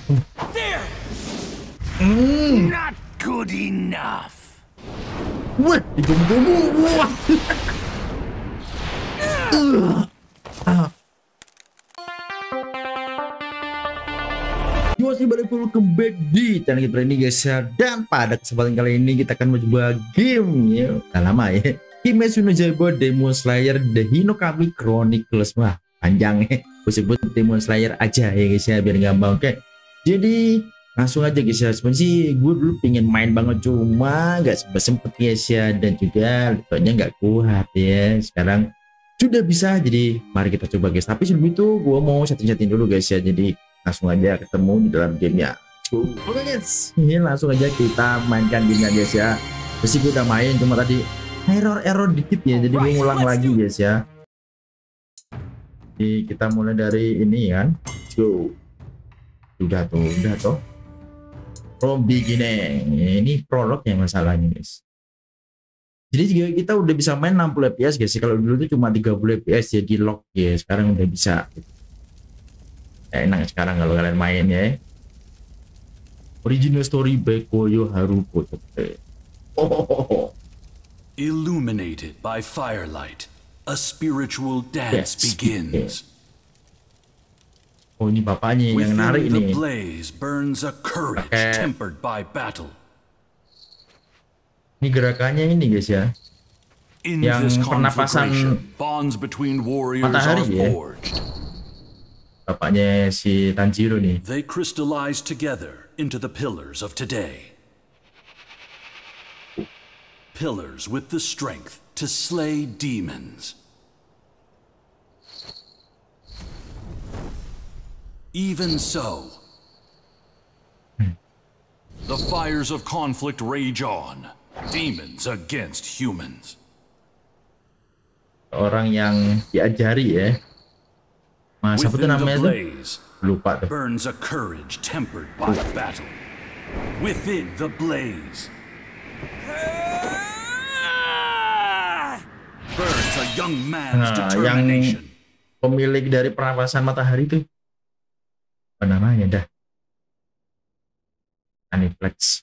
There. Not good enough. Wah, digombo-gombo. Wah. Yo, masih balik kembali di channel kita ini guys ya. Dan pada kesempatan kali ini kita akan mencoba game ya. Udah lama ya. Kimetsu no Yaiba Demon Slayer The Hinokami Chronicles. Wah, panjang ya. Gue sebut Demon Slayer aja ya guys ya, biar gampang. Oke. Jadi langsung aja guys ya. Sebenarnya sih gue dulu pengen main banget, cuma nggak sempet guys ya, dan juga laptopnya nggak kuat ya. Sekarang sudah bisa, jadi mari kita coba guys. Tapi sebelum itu gue mau setting-setting dulu guys ya. Jadi langsung aja ketemu di dalam gamenya. Oke guys, ini langsung aja kita mainkan gamenya guys ya. Terus gue udah main, cuma tadi error dikit ya, jadi gue ngulang lagi guys ya. Jadi kita mulai dari ini kan. Let's go. Udah tuh. From beginning. Ini prolog yang masalahnya guys. Jadi juga kita udah bisa main 60 fps guys. Kalau dulu tuh cuma 30 fps ya di lock ya. Sekarang udah bisa. Enak sekarang kalau kalian main ya. Original story by Koyo Haruko. Illuminated by firelight, a spiritual dance begins. Oh, ini bapaknya yang narik ini. The blaze burns a courage tempered by battle. Ini gerakannya ini guys ya. Yang pernapasan matahari ya. Bapaknya si Tanjiro nih. They crystallize together into the pillars of today. Pillars with the strength to slay demons. Even so, the fires of conflict rage on. Demons against humans. Orang yang diajari ya. Masa itu namanya tuh? Lupa tuh. Burns a courage tempered by battle. Within the blaze. Burns a young man's determination. Yang pemilik dari pernapasan matahari itu apa namanya dah? Aniplex.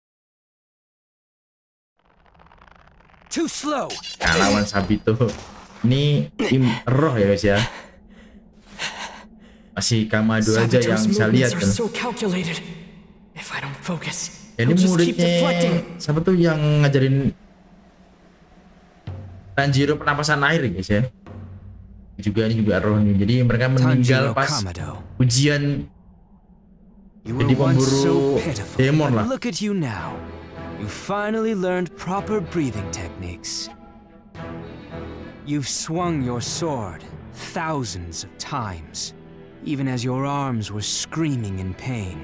Too slow. Nah, lawan Sabito. Ini tim roh ya guys ya. Masih Kamado aja yang bisa lihat kan. Ini muridnya siapa tuh yang ngajarin Tanjiro pernapasan air guys ya. Ini juga roh nih. Jadi mereka meninggal pas ujian jadi pemburu demon lah. Look at you now. You finally learned proper breathing techniques. You've swung your sword thousands of times, even as your arms were screaming in pain.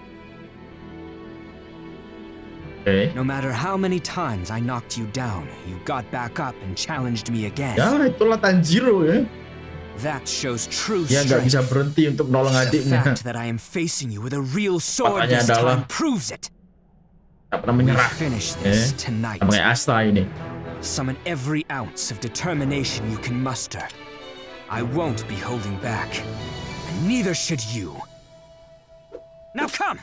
Okay. No matter how many times I knocked you down, you got back up and challenged me again. Ya, itulah Tanjiro ya. That shows true strength. Dia nggak bisa berhenti untuk nolong adiknya. The fact that I am facing you with a real sword this time proves it. Tak pernah menyerah. Pakai Asta ini. Summon every ounce of determination you can muster. I won't be holding back, and neither should you. Now come.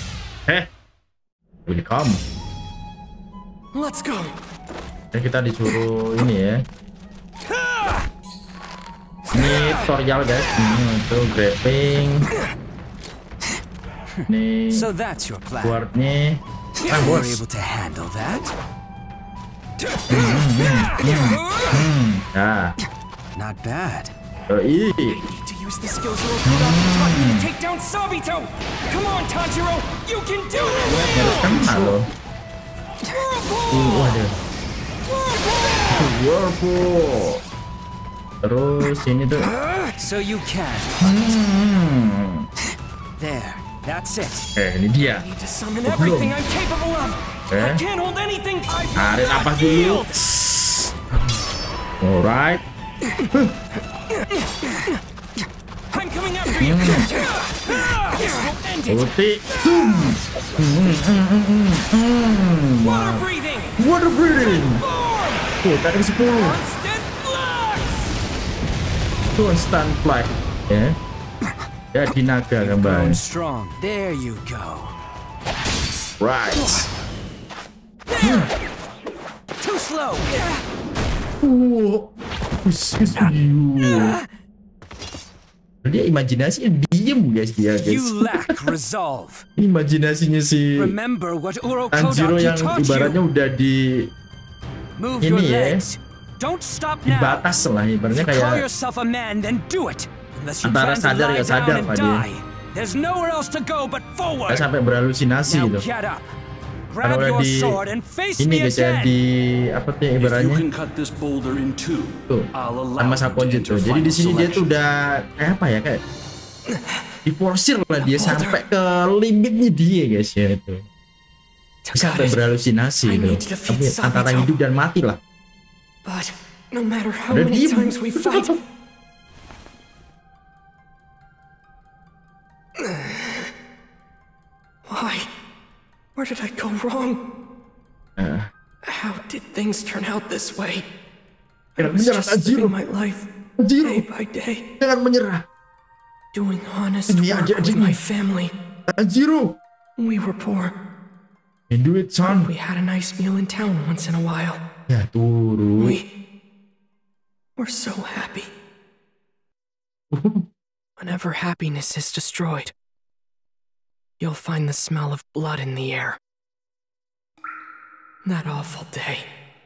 Welcome. Let's go. Kita disuruh ini ya. Ini tutorial guys. Itu grappling. Ini buatnya. We're able to handle that. Not bad. I need to use the skills Orochimaru taught me to take down Sabito. Come on, Tanjiro, you can do this. Whirlpool. Terus ini tuh. So you can. There. That's it. Ini dia. Belum. Tarik napas dulu. Alright. Putih. Water breathing. Tuh, tadi 10. Constant flight. Ya. Jadi naga Grown kembali. strong. There you go. Right. Too slow. Dia imajinasinya diem guys dia guys. You lack resolve. Imajinasinya si Remember what Tanjiro Urokodaki yang taught ibaratnya you. udah di Move ini your ya, legs. Don't stop now. batas lah ibaratnya Call kayak yourself a man, then do it. Unless you antara plan to sadar lie nggak sadar down and Pak dia. die. There's nowhere else to go but forward. Nggak sampai berhalusinasi Now gitu. get up. Kalau Grab udah your di sword and face ini me guys ya, again. di apa tuh If you ibaratnya can cut this boulder in two, tuh I'll allow sama you to Saponji enter tuh. Jadi di final sini dia tuh selection. udah kayak apa ya, kayak diforsir lah dia sampai ke limitnya dia guys ya itu. Bisa sampai berhalusinasi I gitu. need to defeat Tapi antara Sabito. hidup dan mati lah. But no matter how Udah many diem. times we fight, why? Where did I go wrong? Nah, How did things turn out this way? I jangan was menyerah just Tanjiro. living my life Tanjiro, day by day, jangan menyerah. doing honest Demi work with adik-adikmu. my family. Tanjiro, We were poor. you do it son. We had a nice meal in town once in a while. Ya turun. We were so happy. Whenever happiness is destroyed, you'll find the smell of blood in the air. That awful day.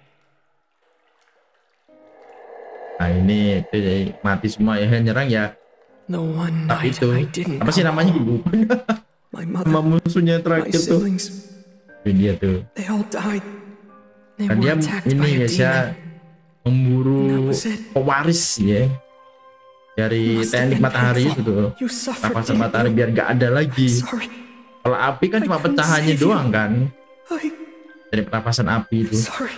Nah ini tuh, ya, mati semua ya, nyerang ya. The one Tapi night itu I didn't apa sih come namanya home. lupa. My Sama mother, musuhnya my terakhir tuh. siblings, Itu dia tuh. they all died. They Dan dia were attacked by ini a guys ya, demon. memburu That was it. pewaris ya. Dari Must have teknik been matahari painful. itu tuh. You suffered Napasan deeply. matahari biar gak ada lagi. Sorry. Kalau api kan I cuma couldn't pecahannya save you. doang kan. Dari pernapasan api itu. Sorry.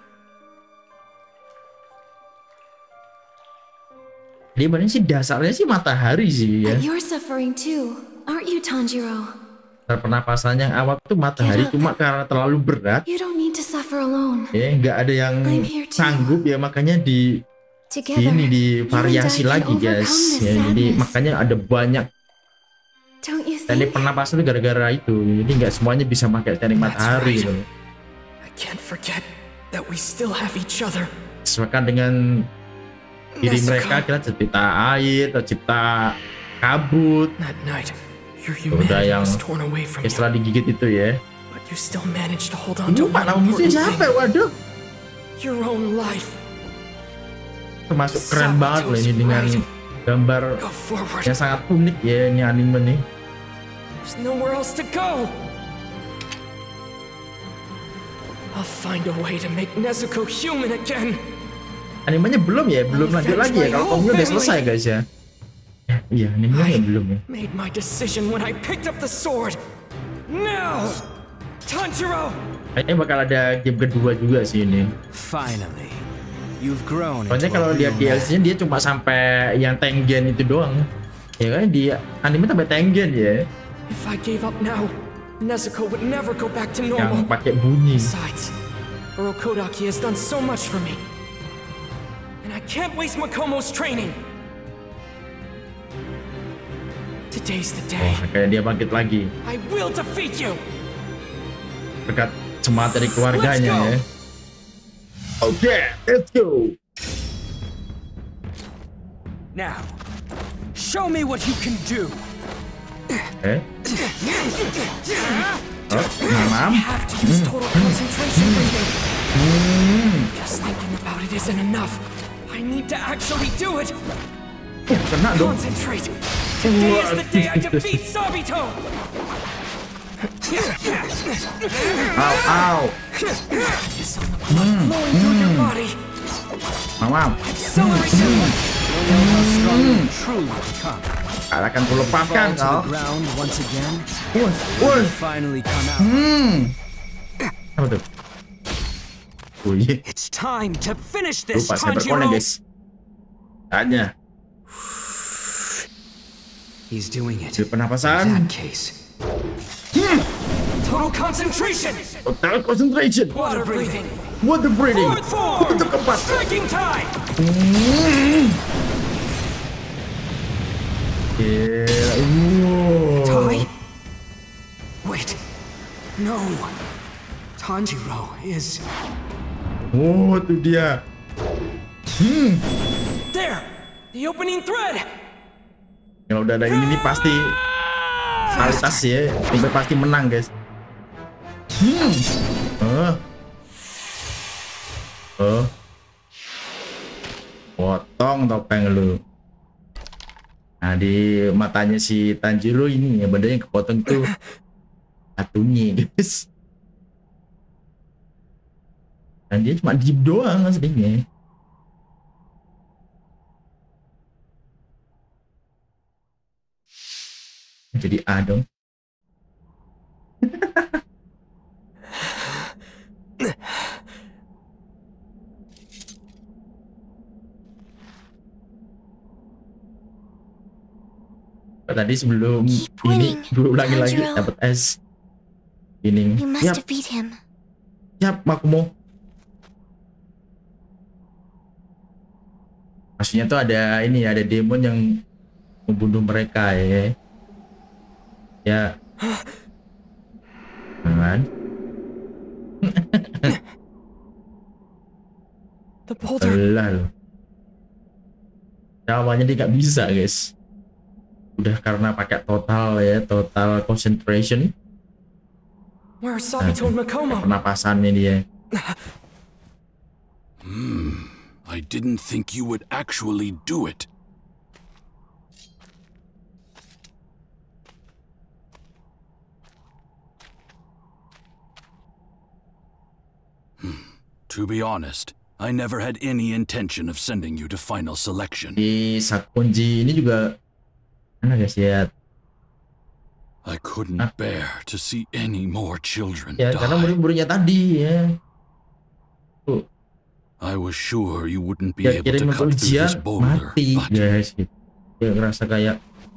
Dia sebenarnya sih dasarnya sih matahari sih ya. But you're suffering too, aren't you, Tanjiro? Dan pernapasannya awal tuh matahari cuma karena terlalu berat. You don't need to suffer alone. Ya nggak ada yang I'm here too. sanggup ya, makanya di Together, ini di you and variasi I can lagi guys overcome this ya, jadi sadness. makanya ada banyak Don't you teknik think? pernapasan itu gara-gara itu, jadi nggak semuanya bisa pakai teknik That's matahari right. gitu. I can't forget that we still have each other. Sesuaikan dengan diri Nezuko. mereka, kita cipta air, tercipta kabut, That night, your udah humanity yang was torn away from ya you, setelah digigit itu ya. but you still managed to hold on to Lupa one nama musuhnya important siapa, thing, waduh. your own life. Termasuk keren banget loh ini dengan gambar Go forward. yang sangat unik ya ini anime nih. There's nowhere else to go. I'll find a way to make Nezuko human again. Animenya belum ya, belum lanjut lagi ya. Kalau komiknya udah selesai guys ya. Iya, animenya belum ya. Made my decision when I picked up the sword. Now, Tanjiro. Kayaknya bakal ada game kedua juga sih ini. Finally, you've grown Soalnya into kalau a lihat real man. DLC-nya dia cuma sampai yang Tengen itu doang. Ya kan di anime sampai Tengen ya, If I gave up now, Nezuko would never go back to yang normal. pakai bunyi. Besides, Urokodaki has done so much for me. And I can't waste Makomo's training. Today's the day. Wah, kayak dia bangkit lagi. I will defeat you. Berkat semangat dari keluarganya ya. Oke, let's go. Now, show me what you can do. Oh, mamam. Have to use total concentration breathing. Just thinking about it isn't enough. I need to actually do it. Kena dong. Concentrate. Today is the day I defeat Sabito. Au, au. Focus on the blood flowing through your body. Mamam. Accelerate your You'll know how strong you truly become. Akan ku lepaskan Fall to kau. the ground once again. Woi, Finally come out. apa tuh? Wih, It's time to finish this, lupa saya berkonek Tanjiro. guys. Tanya, He's doing it. di In pernapasan, that case. total concentration. total concentration, Water breathing. water breathing, Forward form. untuk keempat. Striking time. Gila, ini No. Tanjiro is... Oh, itu dia. There! The opening thread! Kalau udah ada ini nih pasti kualitas ya. Ini pasti menang, guys. Potong topeng lu. Nah, di matanya si Tanjiro ini ya, benda yang kepotong tuh satunya, guys. Dan dia cuma diem doang aslinya. Jadi A dong. Tadi sebelum ini gue ulangi lagi dapat S. Ini. You must defeat him. Siap, Makumo. Maksudnya tuh ada ini, ada demon yang membunuh mereka ya. Ya. Kan? The boulder. Alah loh. Awalnya dia nggak bisa, guys. Udah karena pakai total ya, total concentration. Where's Sabito and Makomo? Pernapasannya dia. I didn't think you would actually do it. To be honest, I never had any intention of sending you to final selection. Di Sakonji ini juga mana guys ya? I couldn't bear to see any more children Ya, karena die. murid-muridnya tadi ya. I was sure you wouldn't be Ya, able to kirim cut through ujian this boulder, mati but guys gitu. Ya ngerasa kayak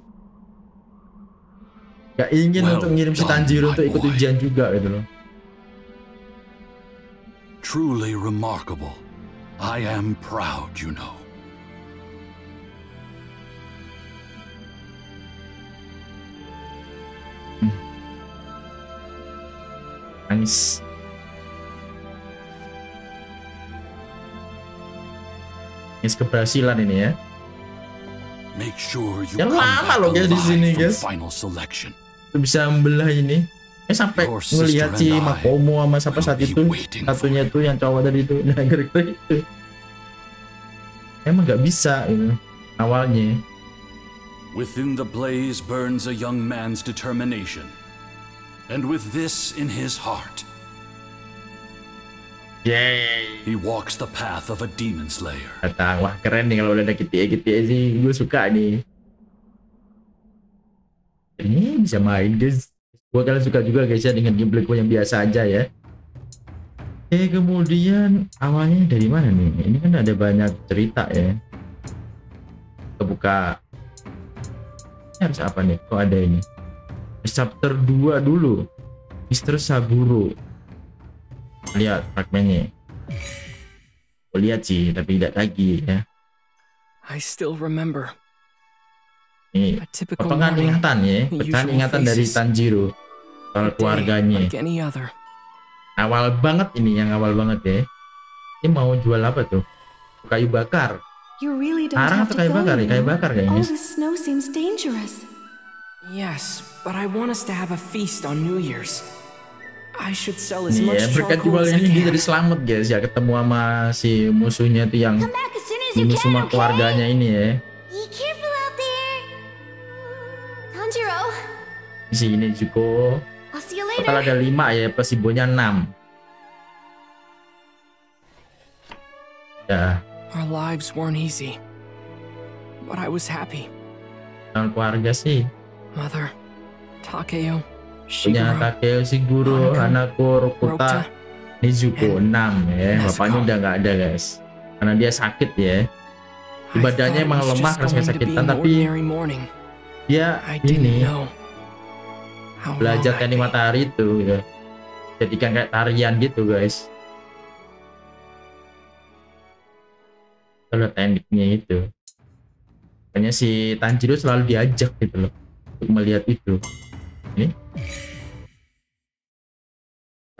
gak ingin Well untuk ngirim si done, Tanjiro my untuk ikut boy. ujian juga gitu loh. truly remarkable. I am proud, you know. Nangis. Nangis keberhasilan ini ya. Make sure you Ya, come lama back loh guys di sini, alive from guys. final selection. Itu bisa membelah ini. Sampai Your sister ngelihat si and I Makomo sama siapa will saat be itu, waiting for satunya tuh yang cowok tadi itu, nah gara-gara itu. Emang nggak bisa ini awalnya. Within the blaze burns a young man's determination. And with this in his heart, Yeay. he walks the path of a demon slayer. Datang, wah keren nih kalau udah ada GTA sih, gue suka nih. Ini bisa main guys. Gue kalian suka juga guys ya dengan gameplay gue yang biasa aja ya. Oke, kemudian awalnya dari mana nih? Ini kan ada banyak cerita ya. Kebuka. Ini harus apa nih? Kok ada ini? Chapter 2 dulu. Mr. Saburo. Lihat fragmennya. Oh, lihat sih, tapi tidak lagi ya. I still remember. Ini A typical potongan morning. ingatan ya. The Pecahan usual ingatan dari faces. Tanjiro. Soal A day keluarganya. like any other. Awal banget ini, yang awal banget ya. Ini mau jual apa tuh? Kayu bakar. You really don't Arang have atau to kayu go, bakar ya? you Kayu know? bakar All kayaknya. this snow seems dangerous. Yes, but I want us to have a feast on New Year's. I should sell as Nih much ya, berkat charcoal jual as I ini dia can. jadi selamat guys ya. Ketemu sama si musuhnya tuh yang Come back as soon as you bunuh can, semua okay? keluarganya ini ya. Be careful out there. Tanjiro, Di sini Zuko. I'll see you Total later. ada 5 ya, plus ibunya 6. Ya, Our lives weren't easy, but I was happy. tahun keluarga sih. Mother, Takeo, Punya Shiguro, Takeo, Shiguro, Hanako, Rokuta, Nezuko 6 ya. Nezuko. Bapaknya udah nggak ada guys. Karena dia sakit ya. I Badannya thought it emang was lemah just karena going to be kesakitan, an tapi ordinary morning. dia I didn't ini know how belajar wrong I'd teknik be. matahari itu ya. Jadikan kayak tarian gitu guys. Kalau tekniknya itu. Makanya si Tanjiro selalu diajak gitu loh untuk melihat itu. Ini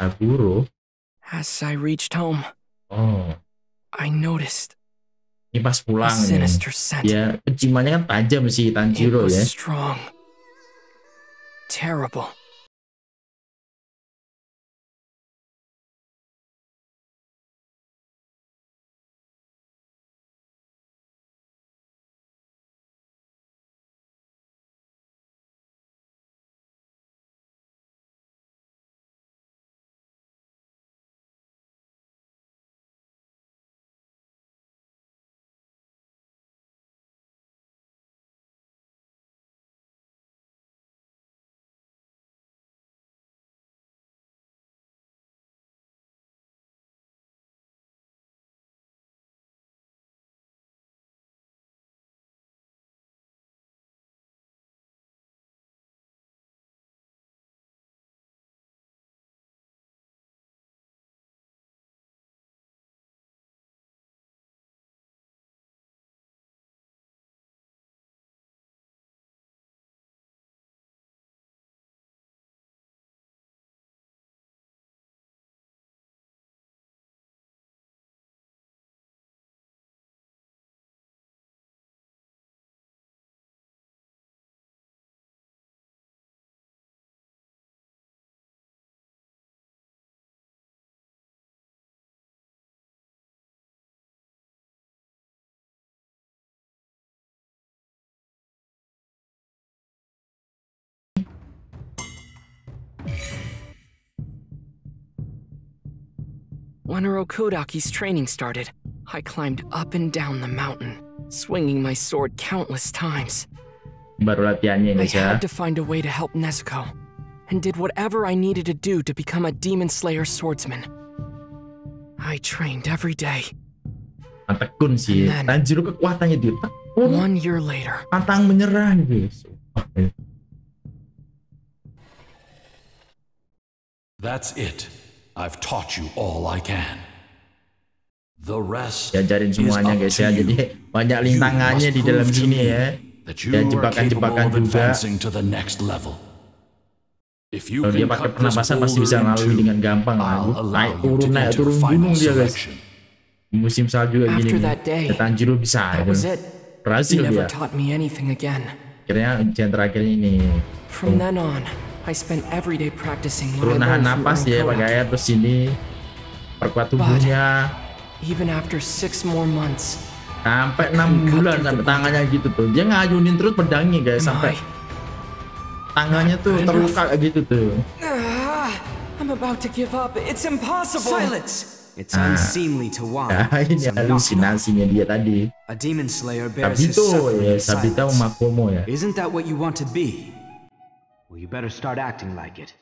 Takuro. As I reached home, Oh, I noticed ini pas a pulang nih. sinister scent. Ya, penciumannya kan tajam si It Tanjiro was ya. strong. Terrible. When Urokodaki's training started, I climbed up and down the mountain, swinging my sword countless times. Baru latihannya I guys ya. had to find a way to help Nezuko, and did whatever I needed to do to become a Demon Slayer swordsman. I trained every day. Tekun sih. And then- Tanjiro kekuatannya dia tekun, 1 year later, pantang menyerah gitu. Sumpah, ya. That's it. I've taught you all I can. The rest Diajarin is semuanya up guys to ya. you. Jadi banyak You lintangannya must di dalam prove to sini me ya. that you Dan are jebakan-jebakan capable of juga. advancing to the next level. If you Kalau dia can pakai cut this pernapasan pasti bisa boulder in melalui two, dengan gampang. I'll allow Naik you to turun enter gunung final dia guys. selection. Di musim salju kayak gini After nih. that day, Ya, Tanjiro bisa. that was it. Berhasil He never dia. taught me anything again. Akhirnya ujian terakhir ini. From then on, I spent every day practicing Turun what I nahan learned from napas dia pakai Urokodaki. air terus sini. Perkuat tubuhnya. Even after 6 more months, Sampai 6 bulan sampai tangannya gitu tuh. Dia ngayunin terus pedangnya guys. am Sampai I? tangannya tuh terluka kayak gitu tuh. I'm about to give up. It's impossible. Silence! It's unseemly to whine. Nah, ini so knock it off. halusinasinya dia tadi. A demon slayer bears his Sabito suffering ya, in Sabito silence. Makomo ya. Isn't that what you want to be? Well, you better start acting like it.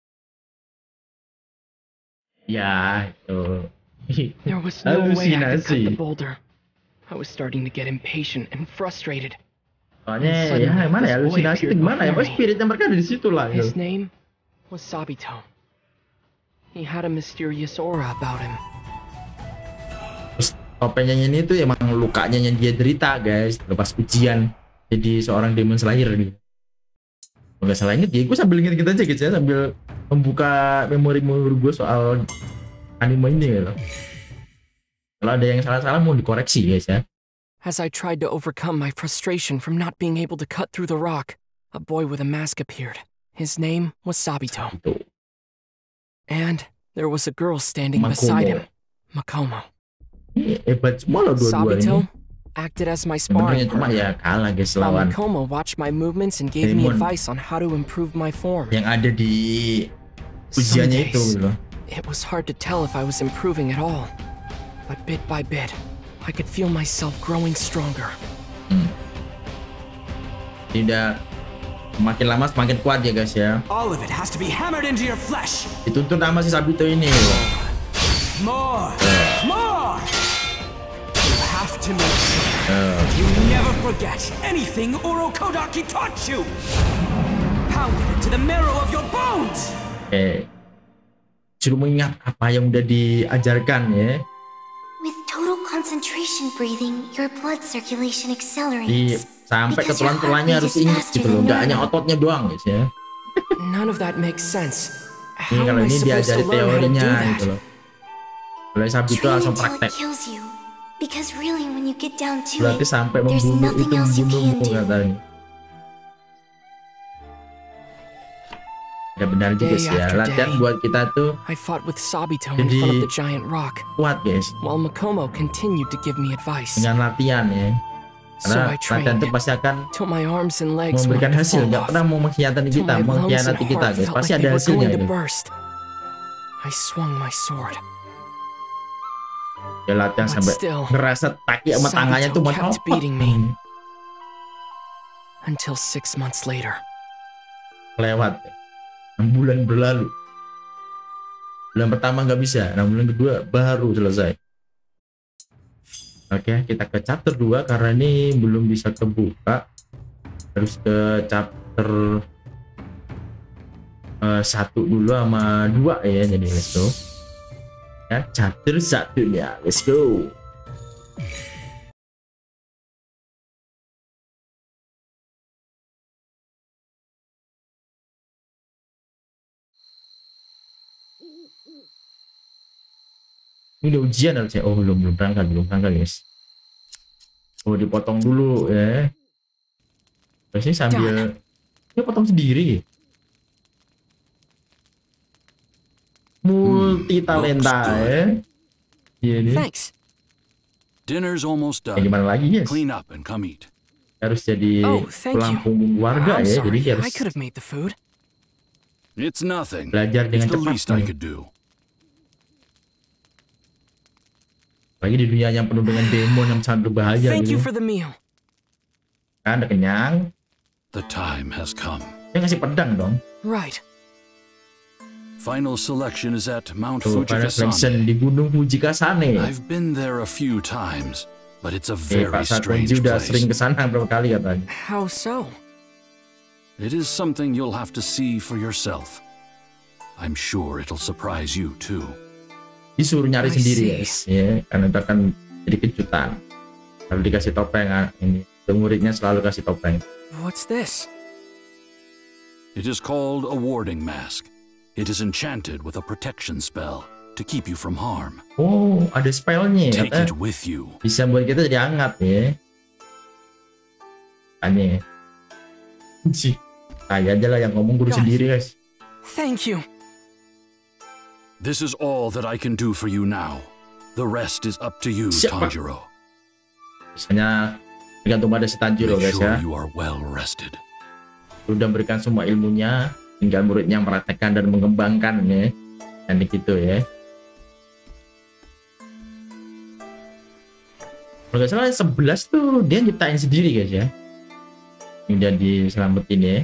Ya, itu. There was no way I could cut the Halusinasi. boulder. I was starting to get impatient and frustrated. Soalnya ya gimana ya, halusinasi itu gimana ya? Pokoknya spiritnya mereka ada di situ lah. His Gitu. name was Sabito. He had a mysterious aura about him. Terus topengnya ini tuh emang lukanya yang dia derita guys. Lepas ujian jadi seorang Demon Slayer gitu. Kalau nggak salah inget ya, gue sambil inget aja gitu ya, sambil membuka memori-memori gue soal anime ini gitu. Kalau ada yang salah-salah mau dikoreksi guys ya. As I tried to overcome my frustration from not being able to cut through the rock, a boy with a mask appeared. His name was Sabito. Itu. And there was a girl standing Makomo. beside him, Makomo. Ini hebat semua loh dua-dua ini. Sabito acted as my Sebenarnya sparring cuma partner, ya kalah guys while lawan Makomo watched my movements and gave me Demon. advice on how to improve my form. yang ada di Some ujiannya itu days, gitu loh. it was hard to tell if I was improving at all. But bit by bit, I could feel myself growing stronger. Tidak semakin lama semakin kuat ya guys ya. All of it has to be hammered into your flesh. Dituntut sama si Sabito ini. More! More! You have to make sure you never forget anything Urokodaki taught you! Pound it into the marrow of your bones! Suruh mengingat apa yang udah diajarkan ya. With total concentration breathing, your blood circulation Di accelerates. sampai ke Because your tulang-tulangnya heart harus beats ingat faster gitu loh. than Nggak hanya normal. ototnya doang guys ya. None of that makes sense. Ini kalau am I ini supposed diajari to learn how to do teorinya that? gitu loh. Kalau yang Sabito Train langsung until it praktek. kills you. Because really when you get down to Berarti it, sampai there's membunuh nothing itu else you membunuhmu can do. katanya. Ya benar juga Day sih ya. after Latihan day. buat kita tuh I fought with Sabito in Jadi- front of the giant rock, kuat guys. while Makomo continued to give me advice. Dengan latihan ya. So Karena I latihan itu trained pasti akan till my arms and legs memberikan wanted to hasil. fall Nggak off, pernah mau mengkhianati till kita, my lungs and mengkhianati kita heart guys. felt Pasti like ada they were hasilnya going to gitu. burst. I swung my sword. Ya latihan But sampai still, ngerasa kaki sama Sabito tangannya tuh kept menopot. beating me. Until 6 months later. Lewat 6 bulan berlalu. Bulan pertama nggak bisa, nah bulan kedua baru selesai. Oke, kita ke chapter 2 karena ini belum bisa kebuka. Harus ke chapter 1 dulu sama 2 ya, jadi let's go. Ya, chapter 1 ya, let's go. Ini udah ujian harusnya. Oh belum berangkat guys. Oh dipotong dulu ya. Biasanya sambil dia potong sendiri. Multi talenta looks ya. Iya nih. Thanks. Dinner's almost Ya, done. gimana lagi guys? Clean up and come eat. Harus jadi Oh, thank tulang you. punggung warga I'm ya. Jadi sorry, dia I harus could have made the food. It's nothing. belajar It's dengan the cepat. least I nih. could do. Lagi di dunia yang penuh dengan demon yang sangat berbahaya Thank gitu. you for the meal. Kan udah kenyang. The time has come. Dia ngasih pedang dong. Right. Final selection is at Mount Tuh, pada selection Fujikasane. di Gunung Fujikasane. I've been there a few times, but it's a Pak very Sakonji strange udah sering place. kesana berapa kali katanya. How so? It is something you'll have to see for yourself. I'm sure it'll surprise you too. Disuruh nyari I sendiri see. guys ya, karena itu akan jadi kejutan. Kalau dikasih topeng ini, muridnya selalu kasih topeng. What's this? It is called a warding mask. It is enchanted with a protection spell to keep you from harm. Oh, ada spellnya ya, Take katanya. it with you. Bisa buat kita jadi hangat ya. Tanya. Sih, saya aja lah yang ngomong guru Guys. sendiri guys. Thank you. This is all that I can do for you now. The rest is up to you, Siapa? Tanjiro. Misalnya tergantung pada si Tanjiro Make guys sure ya. you are well rested. Sudah berikan semua ilmunya, tinggal muridnya mempraktekkan dan mengembangkan ya. Dan gitu ya. Kalau nggak salah 11 tuh dia nyiptain sendiri guys ya. Ini udah diselamatin ya.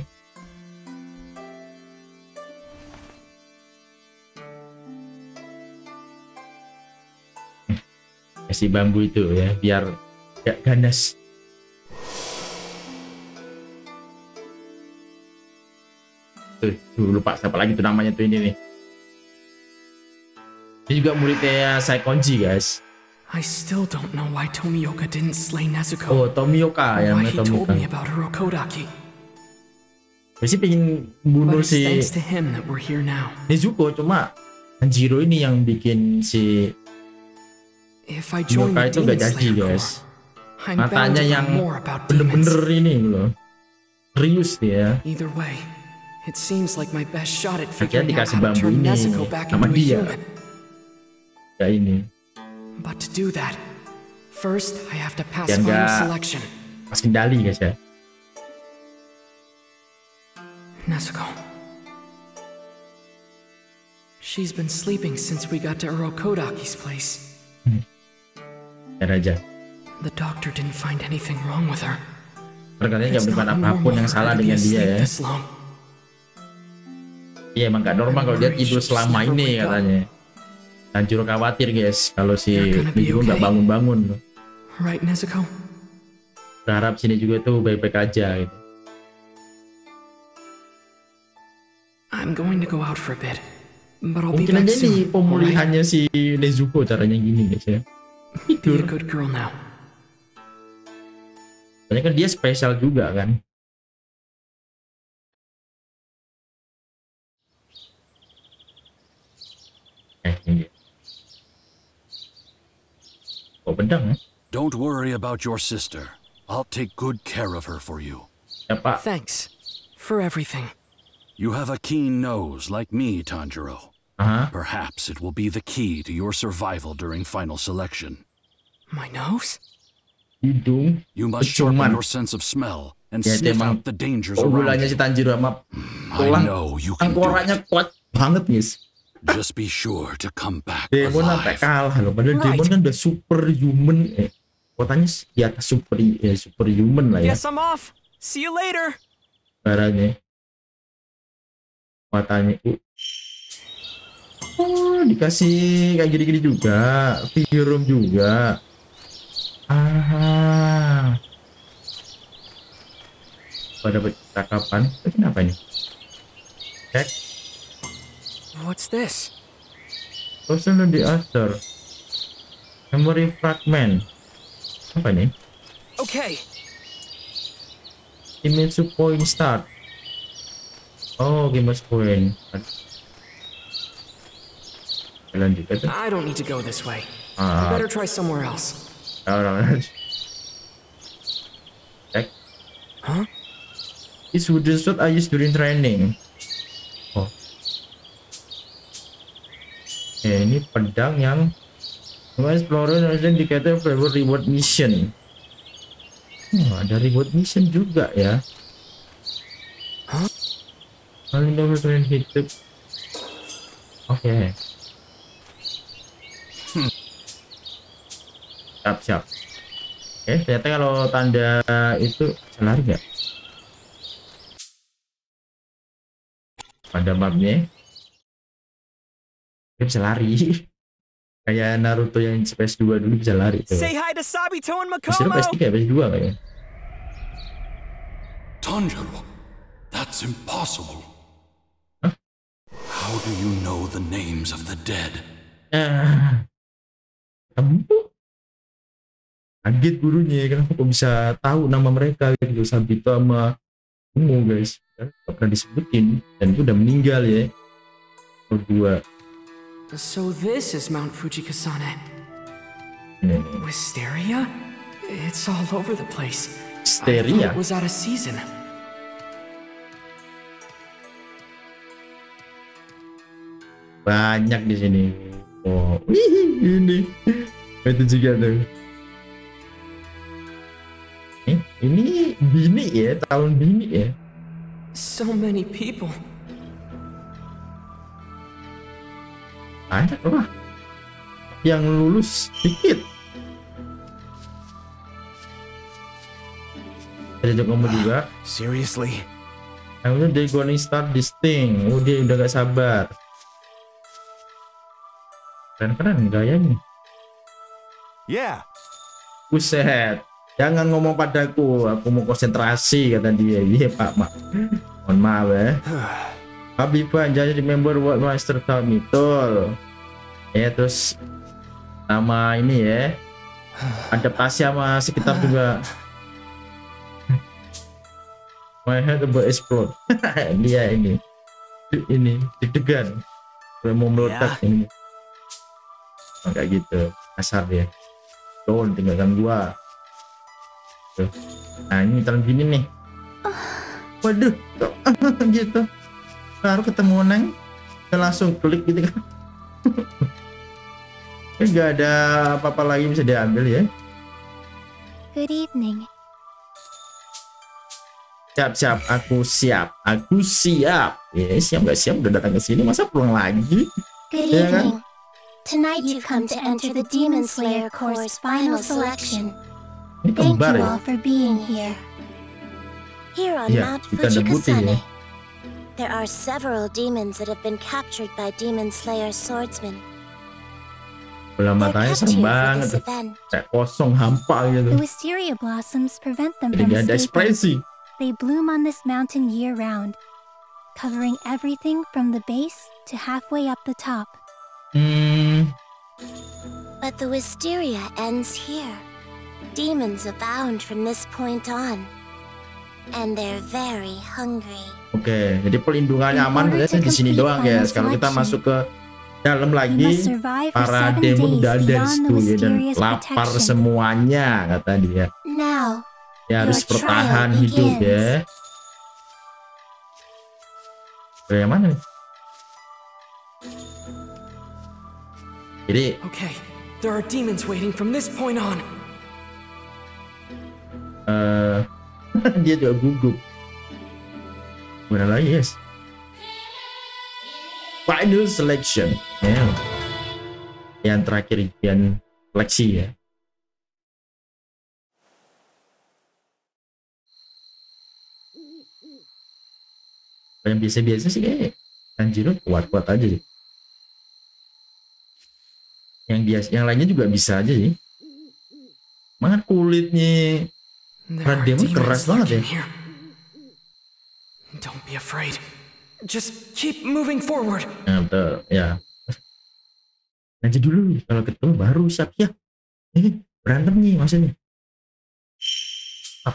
Kasih bambu itu ya biar gak ganas. Tuh lupa siapa lagi tuh namanya tuh ini nih. Ini juga muridnya Saikonji guys. I still don't know why Tomioka didn't slay Nezuko. Oh Tomioka or ya, why namanya he told Tomioka. me about Urokodaki. Pasti pengen But bunuh it's si thanks to him that we're here now. Nezuko, cuma Tanjiro ini yang bikin si If I join Tomioka the itu gak Demon jadi Slayer guys. Corps, I'm bound Matanya to yang learn more about demons. bener-bener ini loh. Serius dia. Either way, it seems like my best shot at Akhirnya figuring out dikasih how to bambu turn ini Nezuko back sama into a dia. human. Ya ini. But to do that, first I have to pass Biar final nggak- selection. Pas kendali guys ya. Nezuko. She's been sleeping since we got to Urokodaki's place. Biar aja. The doctor didn't find anything wrong with her. Katanya nggak It's menemukan not apapun normal yang for salah her to be dengan dia asleep ya. this long. Iya emang gak normal kalau dia tidur selama ini katanya. Tanjiro khawatir guys kalau si You're gonna be Nezuko nggak okay. bangun-bangun. Right, Nezuko? Berharap sini juga tuh baik-baik aja gitu. I'm going to go out for a bit, but I'll be Mungkin back aja nih soon. alright? pemulihannya si Nezuko caranya gini guys ya. Be a Tidur. good girl now. Soalnya kan dia spesial juga kan. Ini dia. Oh, pedang ya? Don't worry about your sister. I'll take good care of her for you. Ya, Pak. Thanks for everything. You have a keen nose like me, Tanjiro. Aha. Perhaps it will be the key to your survival during final selection. My nose? Hidung. You must Penciuman. sharpen your sense of smell and Ya, sniff emang out the dangers around unggulannya si you. Tanjiro sama I know you can do tengkoraknya it. kuat banget, guys. Just be sure to come back Demon sampai alive. kalah loh. Padahal Right. Demon kan udah superhuman. Kotanya di atas superhuman lah ya. Guess I'm off. See you later. Barangnya. Kotanya. Oh, dikasih kayak gini-gini juga. Room juga. Ah. Pada percakapan. Kenapa ini? Cek. What's this? Person on the altar. Memory fragment. Apa nih? Okay. Image point start. Oh, image point. Jalan juga tuh. I don't need to go this way. Ah, Better try somewhere else. orang. Cek. Huh? This wooden sword I used during training. Oh. Ini pedang yang Explorer indicator flavor reward mission. Ada reward mission juga ya. Hah? Paling double train hidup. Oke. Siap. Oke, ternyata kalau tanda itu bisa lari nggak? Pada mapnya dia bisa lari. Kayak Naruto yang PS2 dulu bisa lari tuh. Say hi to Sabito and Maksudnya Makomo. PS3 ya, PS2 kayaknya. Tanjiro, that's impossible. Huh? How do you know the names of the dead? Kaget gurunya, kenapa kok bisa tahu nama mereka gitu. Sabito sama Ungu guys, gak pernah disebutin dan itu udah meninggal ya. Berdua. So this is Mount Fujikasane. Ini. Wisteria? It's all over the place. I Wisteria? thought it was out of season. Banyak di sini. Oh, ini. Itu juga tuh. Ini bini ya, tahun bini ya. So many people. Banyak lah. Yang lulus dikit. Ada kamu juga. Seriously? Akhirnya dia gonna start this thing. Oh, dia udah gak sabar. Keren-keren gayanya. Yeah. Buset. Jangan ngomong padaku. Aku mau konsentrasi, kata dia. Iya pak, mak. Mohon maaf ya. Habibah jadi member World Master Town Betul. Ya terus nama ini ya. Adaptasi sama sekitar juga. My head about explode. Dia ini deg-degan. Udah mau meledak ini. Oh, kayak gitu. Kasar dia. Don't tinggalkan gua. Tuh. Nah ini tahun gini nih. Waduh, gitu. Baru ketemu Neng, kita langsung klik gitu kan. Nggak ada apa-apa lagi bisa diambil ya. Good evening. Siap, aku siap. Ya, siap nggak siap udah datang ke sini, masa pulang lagi? Good Yeah. evening. Tonight you've come to enter the Demon Slayer Corps' final selection. Ini Thank kembar you ya? all for being here. Here on Yeah, Mount kita debutin ya. Fujikasane, there are several demons that have been captured by Demon Slayer swordsmen. Bola They're matanya kept serem here for banget this tuh. event. Kayak kosong, hampa gitu. The wisteria blossoms prevent them Jadi from nggak ada escaping. ekspresi. They bloom on this mountain year-round, covering everything from the base to halfway up the top. But the wisteria ends here. Demons abound from this point on, and they're very hungry. Oke, jadi pelindungannya In aman order biasanya to di sini complete doang final guys. Kalau kita selection, masuk ke dalam You lagi. must survive for Para 7 demon days udah ada di beyond the situ ya, dan mysterious lapar protection. semuanya kata dia. Now, Ya harus your bertahan trial hidup begins. ya. Kayak mana nih? Jadi Okay, there are demons waiting from this point on. dia juga gugup. Mana lagi guys? Final selection. Ya. Yang terakhir ujian seleksi ya. Yang biasa-biasa sih kayak Tanjiro kuat-kuat aja sih. Yang biasa, yang lainnya juga bisa aja sih. Mangan kulitnya There para are demon demons keras banget ya. lurking here. Don't be afraid. Just keep moving forward. Nah, betul, ya. Nanti dulu kalau ketemu baru siap ya. Berantem nih maksudnya. Ah.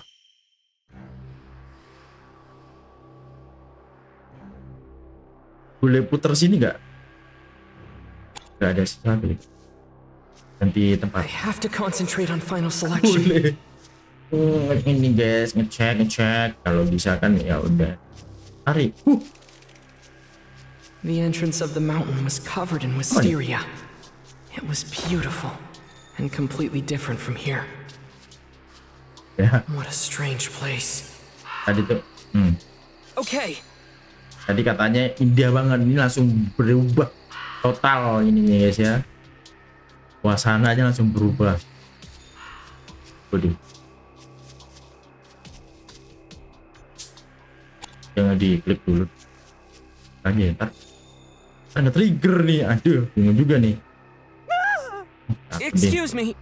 Boleh putar sini nggak? Nggak ada sesuatu. Ganti I tempat. have to concentrate on final selection. Boleh. Ini guys, ngecek. Kalau bisa kan ya udah. Tarik. The entrance of the mountain was covered in wisteria. It was beautiful and completely different from here. Ya, What a strange place. tadi tuh. Okay, Tadi katanya indah banget, ini langsung berubah total ini guys ya. Suasananya langsung berubah. Waduh. Jangan diklik dulu. Tanya ntar ada trigger nih, aduh bingung juga nih. Takut deh. excuse me.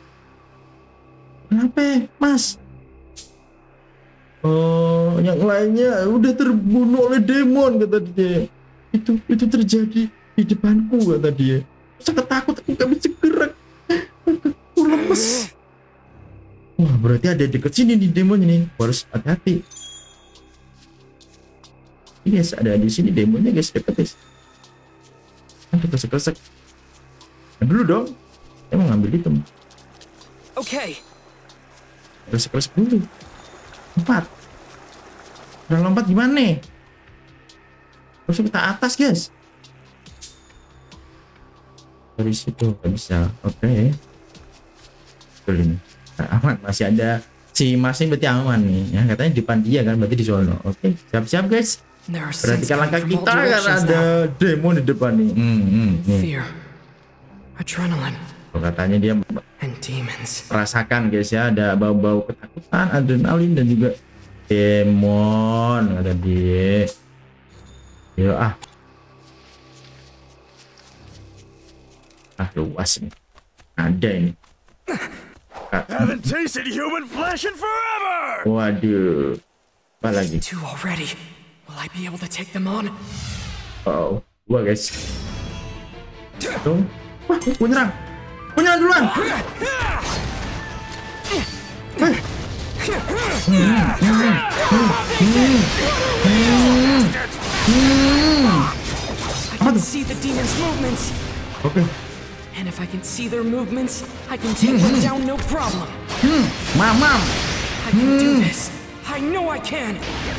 Kenapa mas? Oh, yang lainnya udah terbunuh oleh demon kata dia. Itu terjadi di depanku kata dia. Sangat takut, aku gak bisa gerak. Aku lemes. Wah, berarti ada deket sini nih demonnya nih. Harus hati-hati. Ini guys, ada di sini demonnya guys, deket guys. Aduh, kesek-kesek. Nah, dulu dong. Saya mau ngambil itu. Okay, Kesek-kesek dulu. Lompat. Udah lompat gimana nih? Terus kita atas guys. Dari situ nggak bisa. Oke. Betul ini. Nah, aman, masih ada si Mas ini berarti aman nih. Ya, katanya di depan dia kan, berarti di sono. Oke, siap-siap guys. there are scents Perhatikan coming langkah from all kita karena directions ada now. demon di depan nih. Nih. Fear, adrenaline, Oh, katanya dia and demons. merasakan guys ya, ada bau-bau ketakutan, adrenalin dan juga demon kata dia. Yo luas nih. Ada ini. Haven't tasted human flesh in forever! Waduh. Apa lagi? 2 already. Will I be able to take them on? Oh, gua guys. Tuh. Wah, gua nyerang. Gua nyerang duluan. I can see the demons' movements. Oke. And if I can see their movements, I can take them down no problem. Mamam. I can do this. I know I can.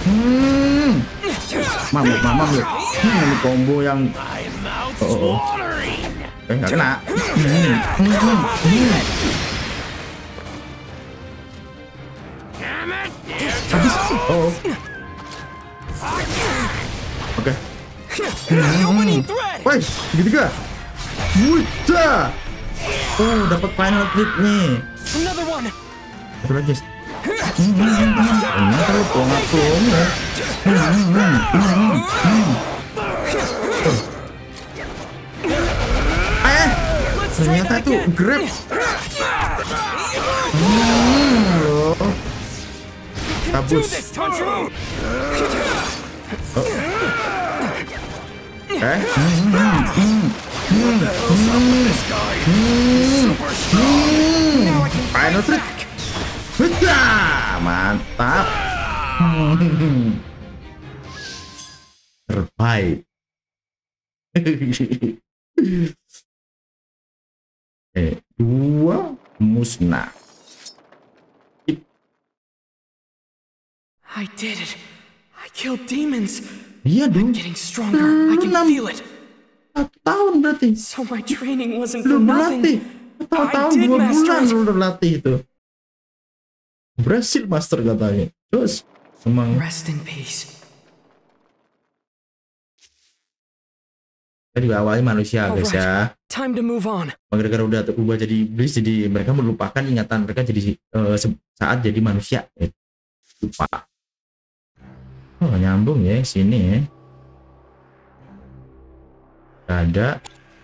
Mamam ya. Ini combo yang nggak kena. Habis. Oh. Oke. Winning thread. Woi, segitiga. Wudah. Oh, dapat final trick nih. Another one. Satu lagi, guys. Ternyata lu ponga-ponga. Ternyata itu grab. Do Kabus. this, Tanjiro. Final trick. Wah, mantap. Terbaik. Dua musnah. I did it. I killed demons. Iya I'm dong. getting stronger. I can feel it. 1 tahun berarti. So my training wasn't for Lu berlatih. nothing. Tahun-tahun I did 2 master bulan it. lu berlatih itu. Berhasil master katanya. Terus emang Rest in peace. kita juga awalnya manusia guys ya. Time to move on. Gara-gara udah berubah jadi iblis, jadi mereka melupakan ingatan mereka jadi saat jadi manusia. Lupa. Oh, nyambung ya sini ya. Ada.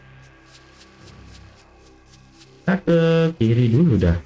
Kita ke kiri dulu dah.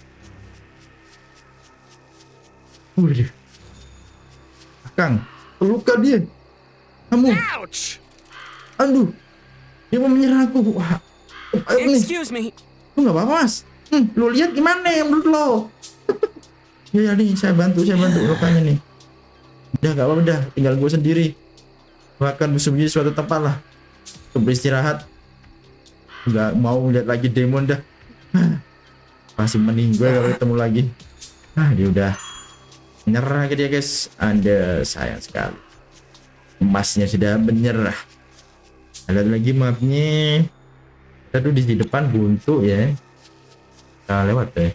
Waduh. Kang, terluka dia. Kamu. Ouch! Aduh. Dia mau menyerang aku. Wah. Ayo nih. Excuse me. Lu nggak apa-apa mas. Lu lihat gimana ya menurut lo? Ya nih saya bantu lukanya nih. Udah gak apa-apa dah, tinggal gue sendiri. Gue akan bersembunyi di suatu tempat lah untuk beristirahat. Nggak mau lihat lagi demon dah. Masih mending gue kalau ketemu lagi. Dia udah menyerah ke dia guys. Anda sayang sekali. Emasnya sudah menyerah. Ada lagi mapnya. Kita tuh di depan buntu ya. Kita lewat deh.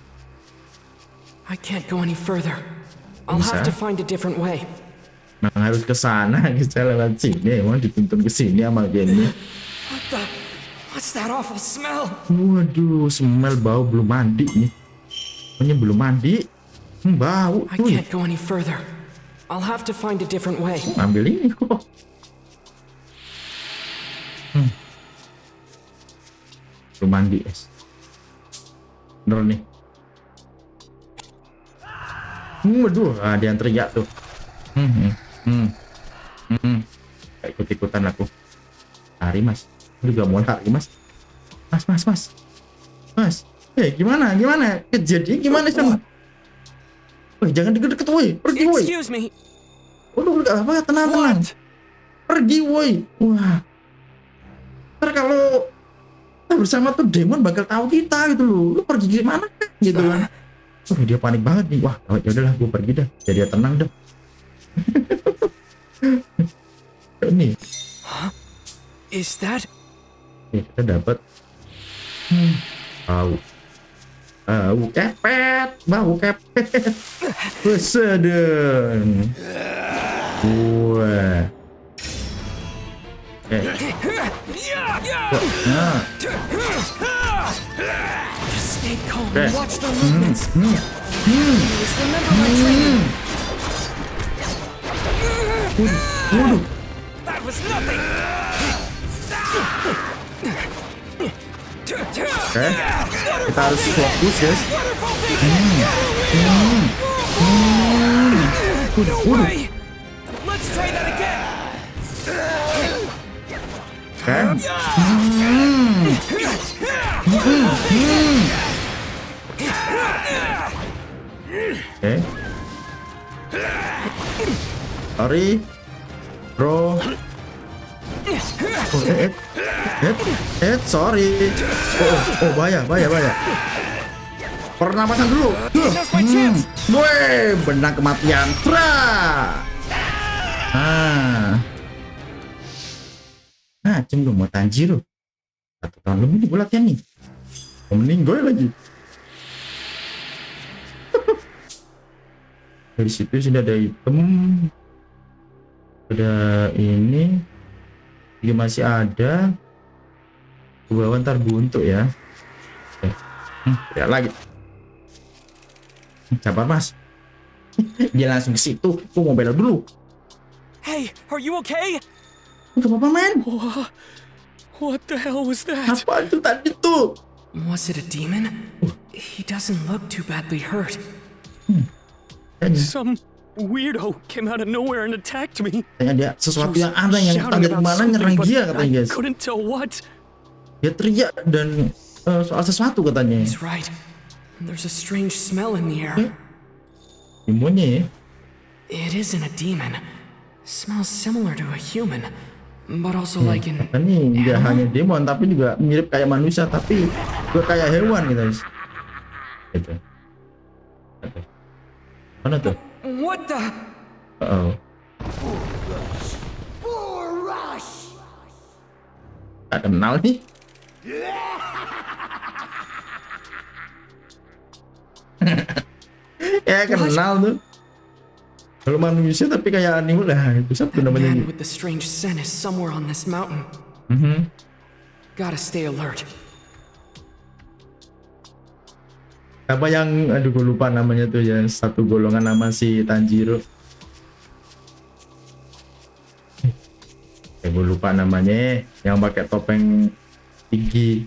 I can't go any further. I'll have to find a different way. Nah, harus ke sana, kita lewat sini. Emang dituntun ke sini sama Genny. What's that awful smell? Waduh, smell bau belum mandi nih. Pokoknya belum mandi. Bau I tuh. can't go any further. I'll have to find a different way. Ambil ini kok. Belum mandi, guys. Bener nih. Waduh, ada yang teriak tuh. Ikut-ikutan aku. Lari mas. Aku juga mau lari mas. Mas. Gimana? Kejadian gimana sih? Woi, jangan deket-deket woi. Pergi woi. Excuse me. Waduh, gak apa-apa, tenang. Pergi woi. Wah. Ntar kalau bersama tuh demon bakal tahu kita gitu loh. Lu pergi gimana gitu kan? Dia panik banget nih. Wah, ya udahlah, gue pergi dah. Jadi dia tenang dah. Ini. Is that? Kita dapat. Bau kepet. Besedeng. Wah. Stay calm and watch the movements. Just remember my training. That was nothing. Kita harus fokus guys. Let's try that again. Sorry, bro. Sorry. Oh, bahaya. Pernapasan dulu. Benang kematian. Cem lu mau Tanjiro. 1 tahun lebih gue latihan nih. Mau meninggoy lagi. Dari situ sudah ada item. Udah ini. Dia masih ada. Ke bawah ntar buntu ya. Lihat lagi. Sabar mas. Dia langsung ke situ. Gue mau bela dulu. Hey, are you okay? Gak apa-apa men. What the hell was that? Apa itu tadi tuh? Was it a demon? He doesn't look too badly hurt. Some weirdo came out of nowhere and attacked me. Katanya dia sesuatu yang aneh yang entah dari mana nyerang dia katanya guys. Couldn't tell what. Dia teriak dan soal sesuatu katanya. He's right. There's a strange smell in the air. Demonnya ya? It isn't a demon. Smells similar to a human. but also like an Ini nggak hanya demon tapi juga mirip kayak manusia tapi juga kayak hewan gitu guys. Gitu. Mana tuh? What the? Oh. Gak kenal nih. Ya kenal tuh. Kalau manusia tapi kayak anime lah. Itu siapa namanya? Man with the strange scent is somewhere on this mountain. Gotta stay alert. Apa yang, aduh gue lupa namanya tuh ya, satu golongan nama si Tanjiro. Gue lupa namanya, yang pakai topeng tinggi.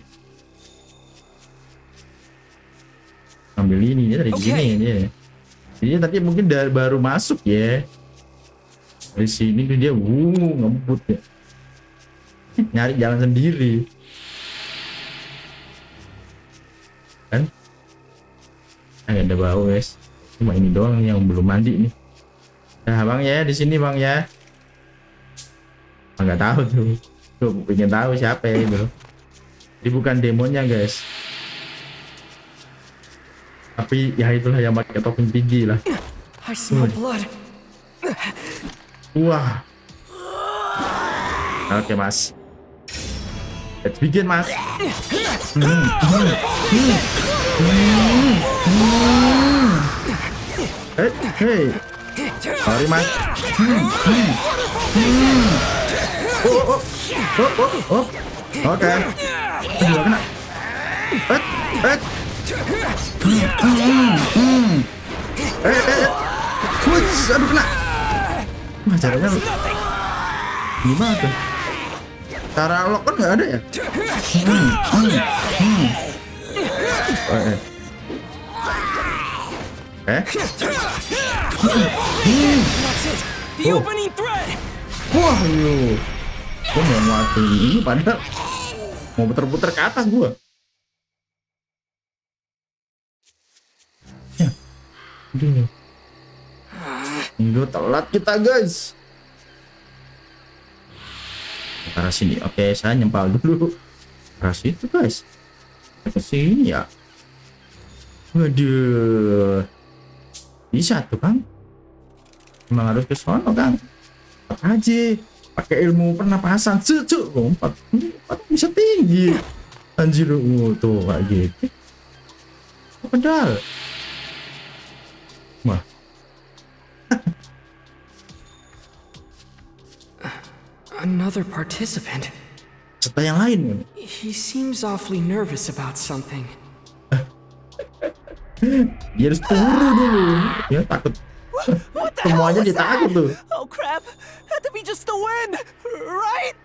Ambil ini ya dari sini ya. Jadi tadi mungkin baru masuk ya. Dari sini tuh dia ngebut ya. Nyari jalan sendiri. Kan? Ada bau guys. Cuma ini doang yang belum mandi nih. Nah bang ya di sini bang ya. Nggak tahu tuh. Tuh pengen tahu siapa ya itu. Jadi bukan demonnya guys. Tapi ya itulah yang pakai topeng tinggi lah. I smell blood. Wah. Oke mas. Let's begin mas. Hey. Sorry mas. Oke. Aduh kena. Aduh kena. Wah caranya gimana tuh? Cara lock kan nggak ada ya? The opening thread. Wah yuk. Gue mau ngelakuin ini padahal mau puter-puter ke atas gua. Ya. Aduh. Udah telat kita guys. Ke arah sini. Oke, saya nyempal dulu. Ke arah situ guys. Ke sini ya. Waduh. Bisa tuh kan? Emang harus ke sono kan? Aja. Pakai ilmu pernapasan. Cucuk lompat. Bisa tinggi. Anjir, tuh kayak gitu. Pedal. Wah. Another participant. Serta yang lain. He seems awfully nervous about something. Dia harus turun dulu. Ya takut. Semuanya dia takut tuh. Oh crap! Had to be just the wind, right?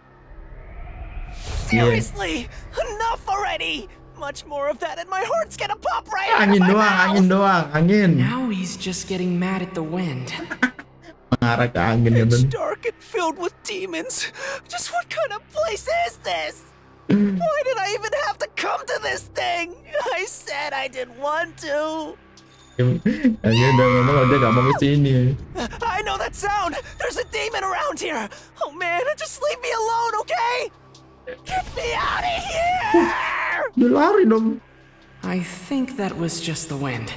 Seriously, enough already. Much more of that, and my heart's gonna pop right out of Angin my doang, mouth. angin doang, angin. Now he's just getting mad at the wind. Mengarah ke angin ya It's ben. dark and filled with demons. Just what kind of place is this? Why did I even have to come to this thing? I said I didn't want to. Angin udah ngomong dia gak mau kesini. I know that sound. There's a demon around here. Oh man, just leave me alone, okay? Get me out of here! Dia lari dong. I think that was just the wind.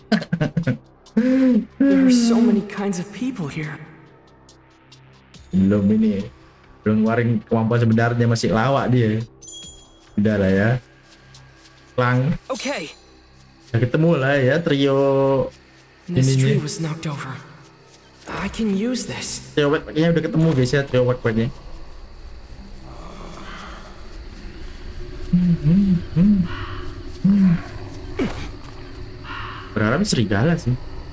There are so many kinds of people here. Belum ini. Belum ngeluarin kemampuan sebenarnya, masih lawak dia. Udah lah ya. Lang. Okay. Udah ketemu lah ya trio This tree ininya. was knocked over. I can use this. Trio wet-wetnya udah ketemu guys ya, trio wet-wetnya. Berharap serigala sih.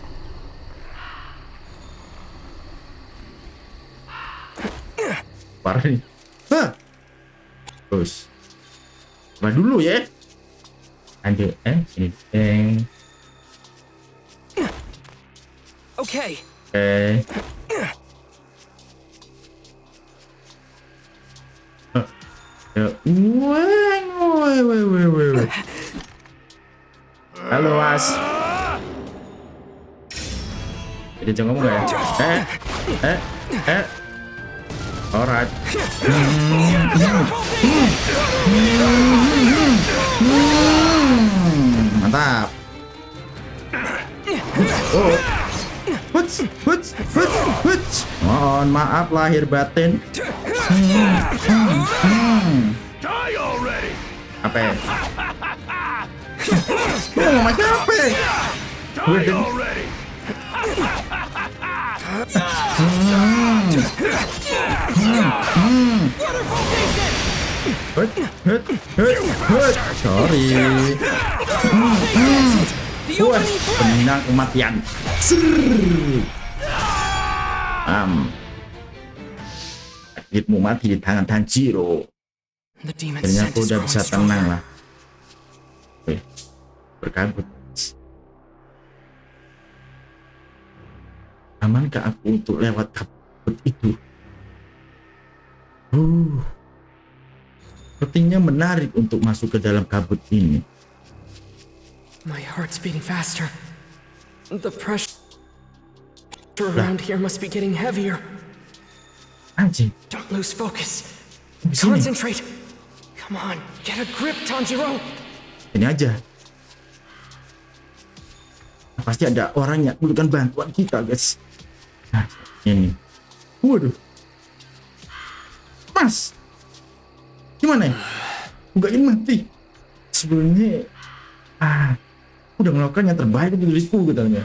Parah nih. Hah. Terus. Coba dulu ya. Lanjut. Sini. Okay. Woi. Halo Mas. Jadi jangan ngomong ya. Alright. Mantap. Oh. Mohon maaf lahir batin. Apa? Oh, macam apa? Sorry. Wah, benang kematian. Hitmu mati di tangan Tanjiro. Akhirnya aku udah bisa tenang lah. Oke, berkabut. Amankah aku untuk lewat kabut itu? Sepertinya menarik untuk masuk ke dalam kabut ini. My heart's beating faster. The pressure around here must be getting heavier. Anjing. Don't lose focus. Concentrate. Come on, get a grip, Tanjiro. Ini aja. Pasti ada orang yang butuhkan bantuan kita, guys. Nah, ini. Waduh. Mas. Gimana ya? Enggak ini mati. Sebelumnya udah melakukan yang terbaik untuk diriku katanya.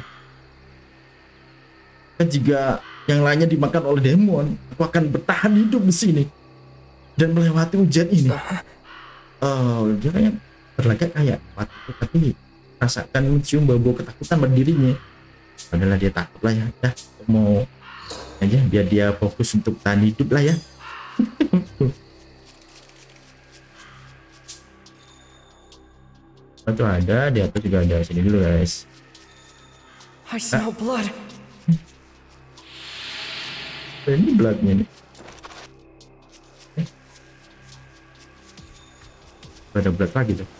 Dan jika yang lainnya dimakan oleh demon, aku akan bertahan hidup di sini dan melewati hujan ini. Dia kayak berlagak kayak waktu, tapi rasakan mencium bau ketakutan berdirinya. Padahal dia takut lah ya. Dah mau aja biar dia fokus untuk tahan hidup lah ya. Itu ada, di atas juga ada. Sini dulu guys. I smell blood. Ini bloodnya nih. Ada blood lagi tuh.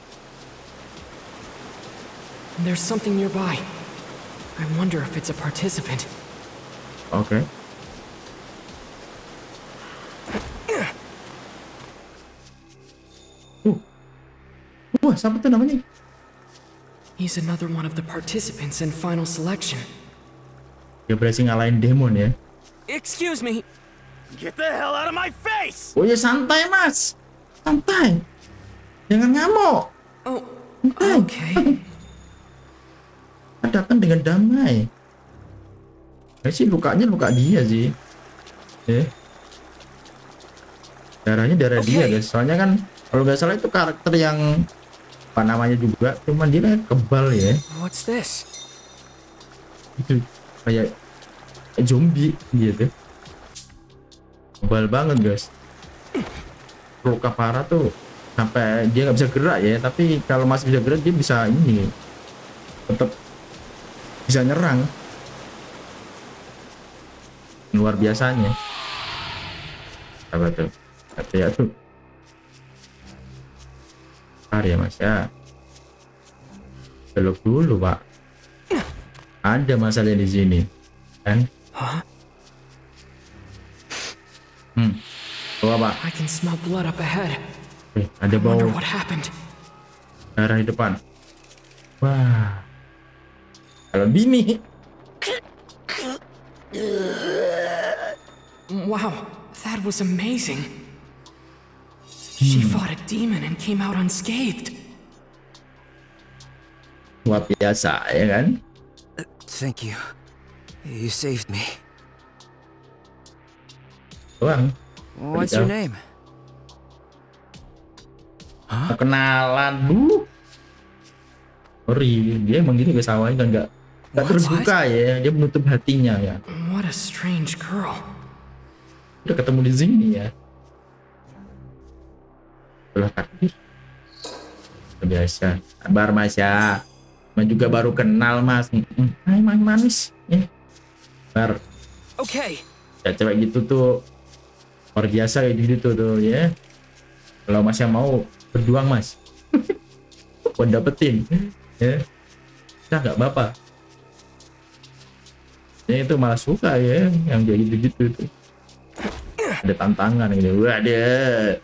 There's something nearby. I wonder if it's a participant. Oke. Wah, siapa tuh namanya? He's another one of the participants in final selection. Dia berhasil ngalahin demon ya. Excuse me. Get the hell out of my face! Oh ya, santai mas. Santai. Jangan ngamuk. Oh, santai. okay. Hadapan dengan damai. Sih lukanya luka dia sih. Darahnya darah dia guys. Soalnya kan kalau nggak salah itu karakter yang apa namanya juga, cuman dia kebal ya. What's this? Itu kayak zombie gitu. Kebal banget guys. Luka parah tuh sampai dia nggak bisa gerak ya. Tapi kalau masih bisa gerak dia bisa ini, tetap bisa nyerang. Luar biasanya. Apa tuh? Ya tuh. Ya mas ya. Belok dulu pak. Ada masalah di sini kan? Coba pak. I can smell blood up ahead. Ada bau Wonder what happened. darah di depan. Wah. Kalau bini. Wow, that was amazing. She fought a demon and came out unscathed. Luar biasa ya kan? Thank you. You saved me. Doang. What's your name? Kenalan dulu. Sorry, dia emang gini guys awalnya kan nggak terbuka ya, dia menutup hatinya ya. What a strange girl. Udah ketemu di sini ya. Itulah takdir. Biasa. Sabar mas ya. Mas juga baru kenal mas. Hai manis. Bar. Okay. Ya cewek gitu tuh luar biasa kayak gitu tuh ya. Kalau mas yang mau berjuang mas. Buat dapetin. Ya. Nah nggak apa-apa. Ya itu malah suka ya yang kayak gitu-gitu tuh. ada tantangan gitu. Waduh.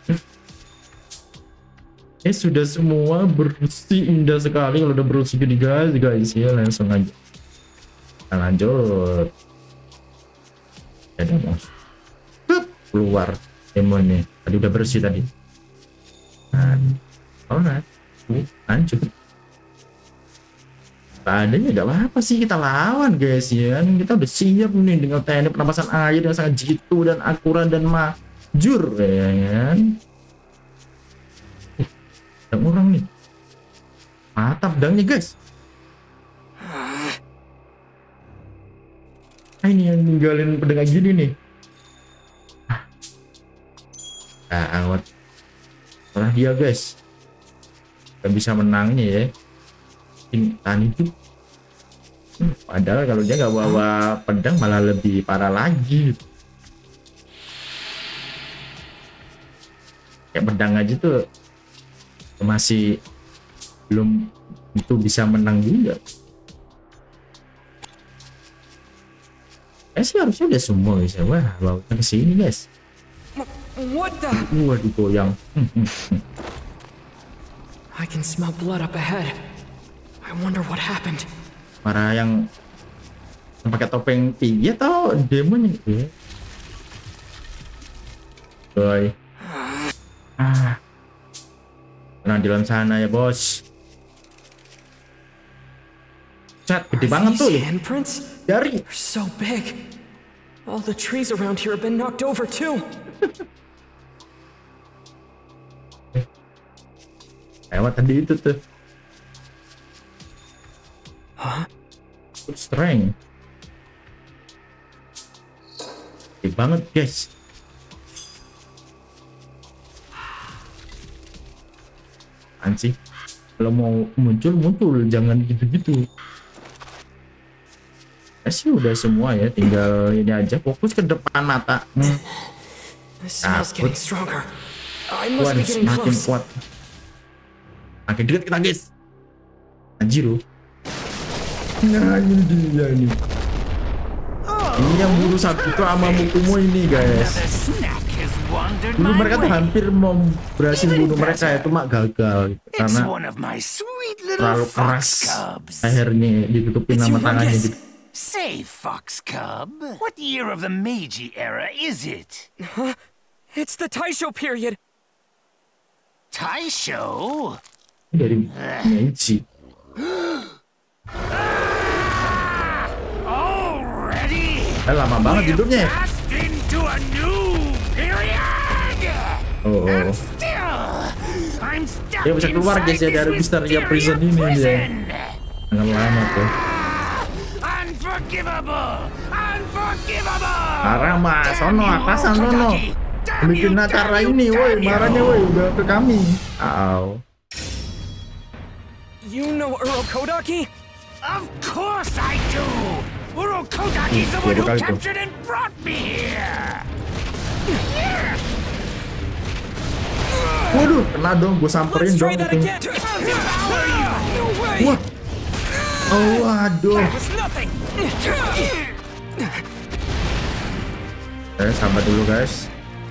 Sudah semua bersih, indah sekali. Kalau udah bersih gini guys ya, langsung aja kita lanjut. Ada bos keluar demonnya. Tadi udah bersih tadi. Alright, lanjut. Adanya gak apa-apa sih, kita lawan guys ya. Kita udah siap nih dengan teknik penapasan air yang sangat jitu dan akurat dan majur ya kan. Ada orang nih, mata pedangnya guys. Ini yang ninggalin pedang kayak gini nih. Awet. Setelah dia guys, kita bisa menangnya ya. Tani itu padahal kalau dia nggak bawa pedang malah lebih parah lagi. Kayak pedang aja tuh masih belum itu bisa menang juga. Sih harusnya udah semua guys. Wah, bawa ke sini guys. Waduh, goyang. I can smell blood up ahead. I wonder what happened. Para yang pakai topeng tinggi atau demon ya? Boy. Nah, di dalam sana ya bos. Cat gede banget tuh. Handprints? Dari. They're so big. All the trees around here have been knocked over too. Lewat tadi itu tuh. Good strength. Gede banget guys. Anjing. Kalau mau muncul jangan gitu-gitu. Sih udah semua ya, tinggal ini aja, fokus ke depan mata. Takut. Waduh, semakin kuat. Makin dekat kita guys. Anjir loh. Nah ini dia ini. Ini yang buru satu itu sama Mukumo ini guys. Dulu mereka tuh hampir mau berhasil bunuh mereka ya, cuma gagal karena terlalu keras. Akhirnya ditutupin nama tangannya gitu. Say, Fox Cub, what year of the Meiji era is it? Huh? It's the Taisho period. Taisho? Dari Meiji. Already? Lama banget hidupnya. Into a new period. Oh. I'm stuck Dia bisa keluar guys ya dari Mysteria Prison ini ya. Sangat lama tuh. Marah mas, sono atasan sono. Bikin acara ini, woi, marahnya woi, udah ke kami. You know Urokodaki? Of course I do. Urokodaki's the one who captured and brought me here. Waduh, kena dong, gue samperin dong itu. Wah. Oh, waduh. Sabar dulu guys.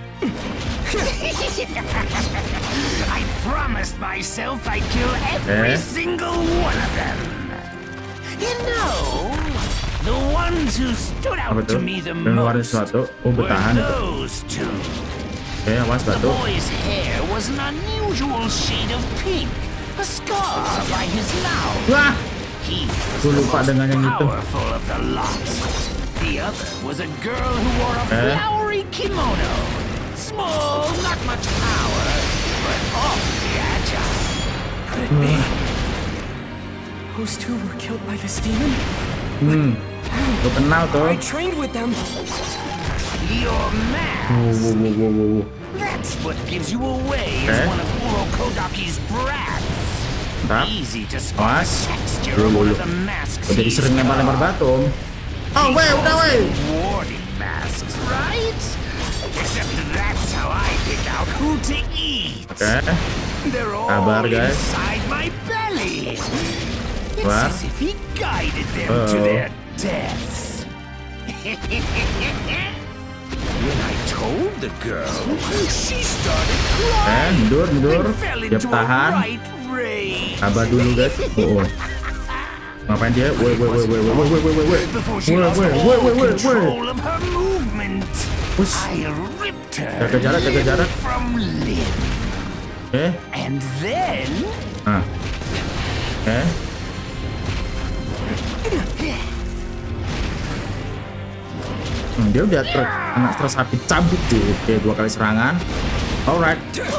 I promised myself I'd kill every single one of them. You know, the ones who stood out to me the most were those two. Awas The batu. boy's hair was an unusual shade of pink, a scar by his mouth. Wah. He Gue lupa dengan yang itu. powerful of the lot. The other was a girl who wore a flowery kimono. Small, not much power, but awfully agile. Could it be? Those two were killed by this demon? Gue kenal tuh. I trained with them. Your mask. Wow. That's what gives you away as one of Urokodaki's brats. Easy to spot the texture of one of the masks. Jadi sering lempar-lempar batu. Oh, weh, udah weh. Warning masks, right? Except that's how I pick out who to eat. They're all inside my belly. It's as if he guided them to their deaths. When I told the girl, she started crying. Mundur. And fell Dia into a tahan. right rage. Sabar dulu guys. Oh. Ngapain dia? Woi. Before she lost all control of her movement, I ripped her Jaga jarak. from limb. And then dia udah kena stres api cabut tuh. Oke, 2 kali serangan. Alright.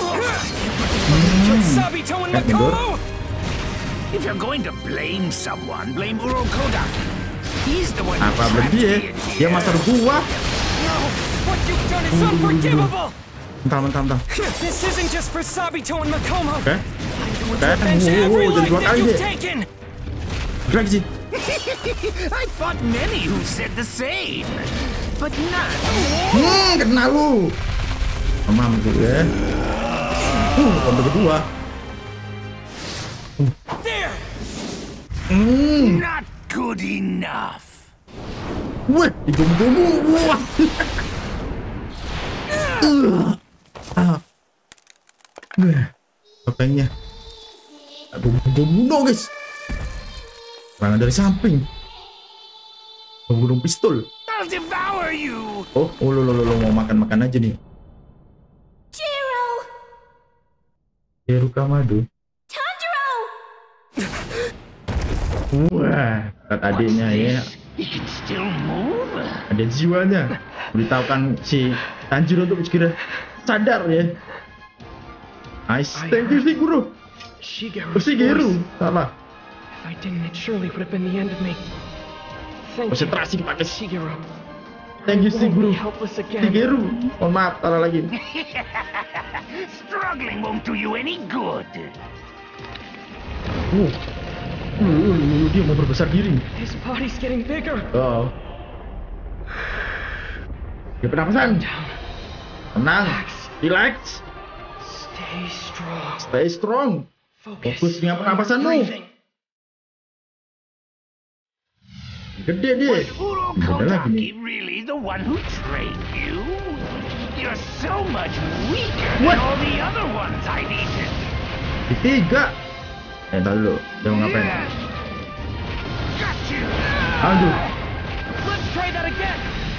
Mundur. if you're going to blame someone, blame Urokodaki. He's the one who Apa trapped dia? me in Dia here. master gua. No! What you've done is unforgivable! Bentar. This isn't just for Sabito and Makomo! Oke. I'm going to avenge every jadi life 2 that kali you've dia. taken! Lagi sih. I fought many who said the same, but none. Kena lu. Mamam gitu ya. Ronde kedua. There! Not good enough. Wah, digombomu. Wah. Topengnya. Bunuh guys. Serangan dari samping. Membunuh pistol. I'll devour you. Oh, lo mau makan aja nih. Jiro Kamado. Tanjiro! Wah, berat adiknya ya. He can still move. Ada jiwanya. Beritahukan si Tanjiro untuk segera sadar ya. Nice. Thank you Shiguro. Shigeru. Salah. If I didn't, it surely would have been the end of me. Thank you, Konsentrasi dipakai. Shigeru. Thank you I won't be Shiguro. helpless again. Shigeru. Mohon maaf, salah lagi. Struggling won't do you any good. Dia mau berbesar diri. His body's getting bigger. Oh. Dia pernapasan. Tenang. Relax. Stay strong. Stay strong. Fokus dengan pernapasanmu. breathing. Gede dia. Was Urokodaki really the one who trained you? You're so much weaker What? than all the other ones I've eaten. Ketiga. Entar dulu. Dia mau ngapain? Got you. Aduh. Let's try that again!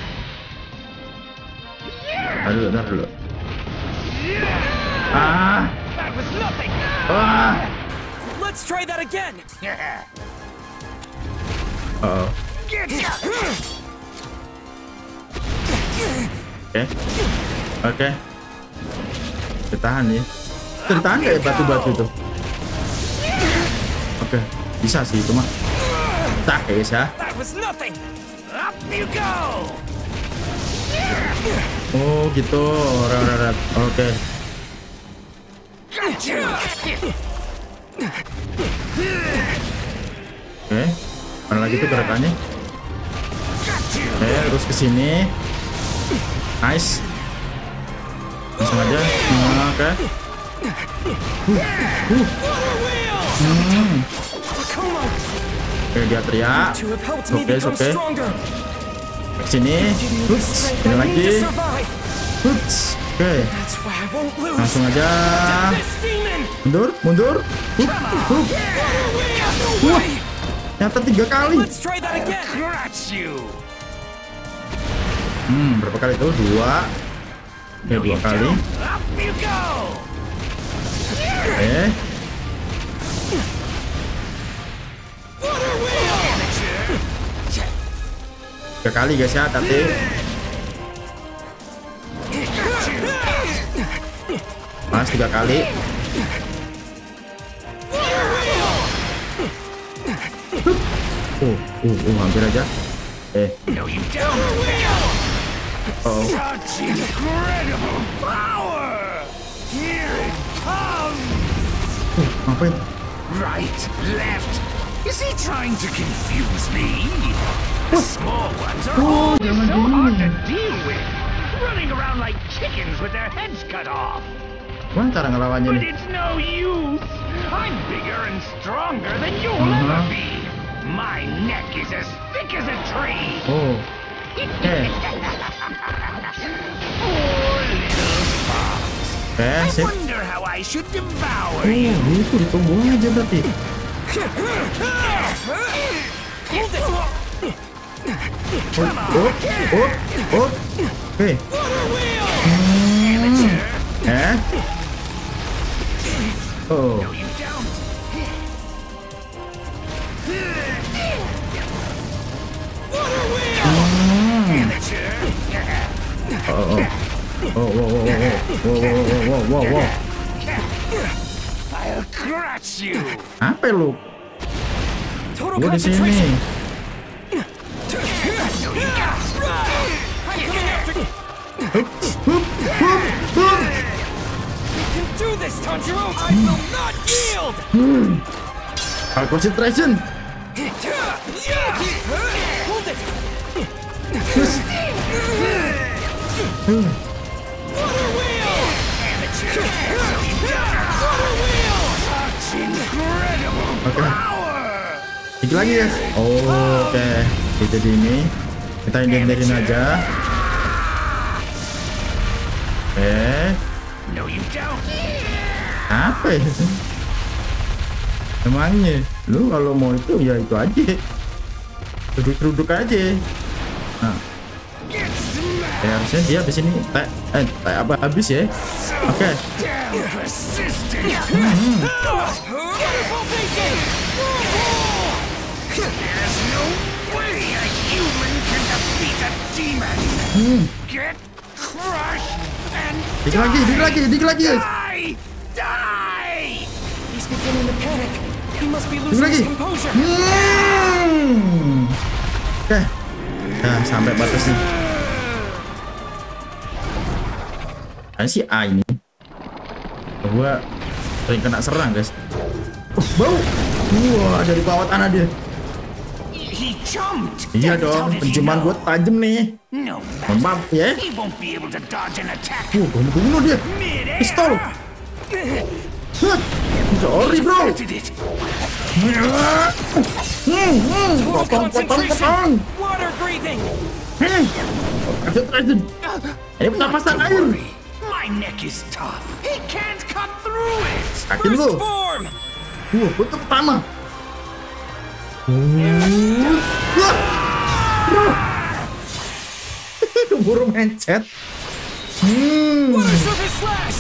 Entar dulu. Ah. That was nothing! Ah. Let's try that again! Oh. Get ya. Oke. Ditahan ya. Ditahan nggak ya batu-batu itu? Oke. Bisa sih cuma. Tak guys ya. That was nothing! Up you go. Oh gitu. Rat. Oke. Got you. Oke. Mana lagi tuh gerakannya? Got you. Oke, terus ke sini. Nice. Langsung aja. Oke. Makomo! Oke, dia teriak. To have helped me Oke, become oke. stronger! Ke sini. Hups. Ini I need lagi. to survive! Hups. Oke. That's why I won't lose! Langsung aja. This demon! Mundur. Hup. Wah. Nyata 3 kali. Let's try that again! Crush you. Berapa kali itu? 2. Oke, 2 kali. Up you go. Oke. Tiga kali guys ya, hati. Mas 3 kali. Hampir aja. No, you don't. Oh. Such incredible power. Here it comes. Ngapain? Right, left. Is he trying to confuse me? The small ones are always so hard to deal with. Running around like chickens with their heads cut off. Mana cara ngelawannya But nih? it's no use. I'm bigger and stronger than you'll ever be. My neck is as thick as a tree. Oh. Sip. Wonder how I should devour Oh, itu ditunggu aja berarti. Oke. Oh. Wow. I'll crush you. Apa lu? Gua di sini. Do this, Tanjiro! I will not yield! Concentration. Hold it! Water wheel! Water wheel! Incredible power. Dikit lagi guys. Oke. Jadi ini kita hindarin aja. No, you don't. Apa ya? Emangnya lu kalau mau itu ya itu aja, duduk aja. Nah, ya harusnya dia di sini habis ya. Oke. There's no way a human can defeat a demon. Get crushed and Dikit lagi. Die! He's beginning to panic. He must be losing his composure. Oke. Nah, sampai batas nih. Kan si A ini gua sering kena serang guys. Bau. Wah, dari bawah tanah dia. He jumped. Iya dong, penciuman gua tajam nih. No, Maaf ya. he won't be able to dodge an attack. Gua bunuh dia. Pistol. Sorry bro. Potong. Water breathing! Ini pernapasan air. My neck is tough. He can't cut through it. Yakin lu? Burst form! Bentuk pertama. Keburu mencet. Water surface slash!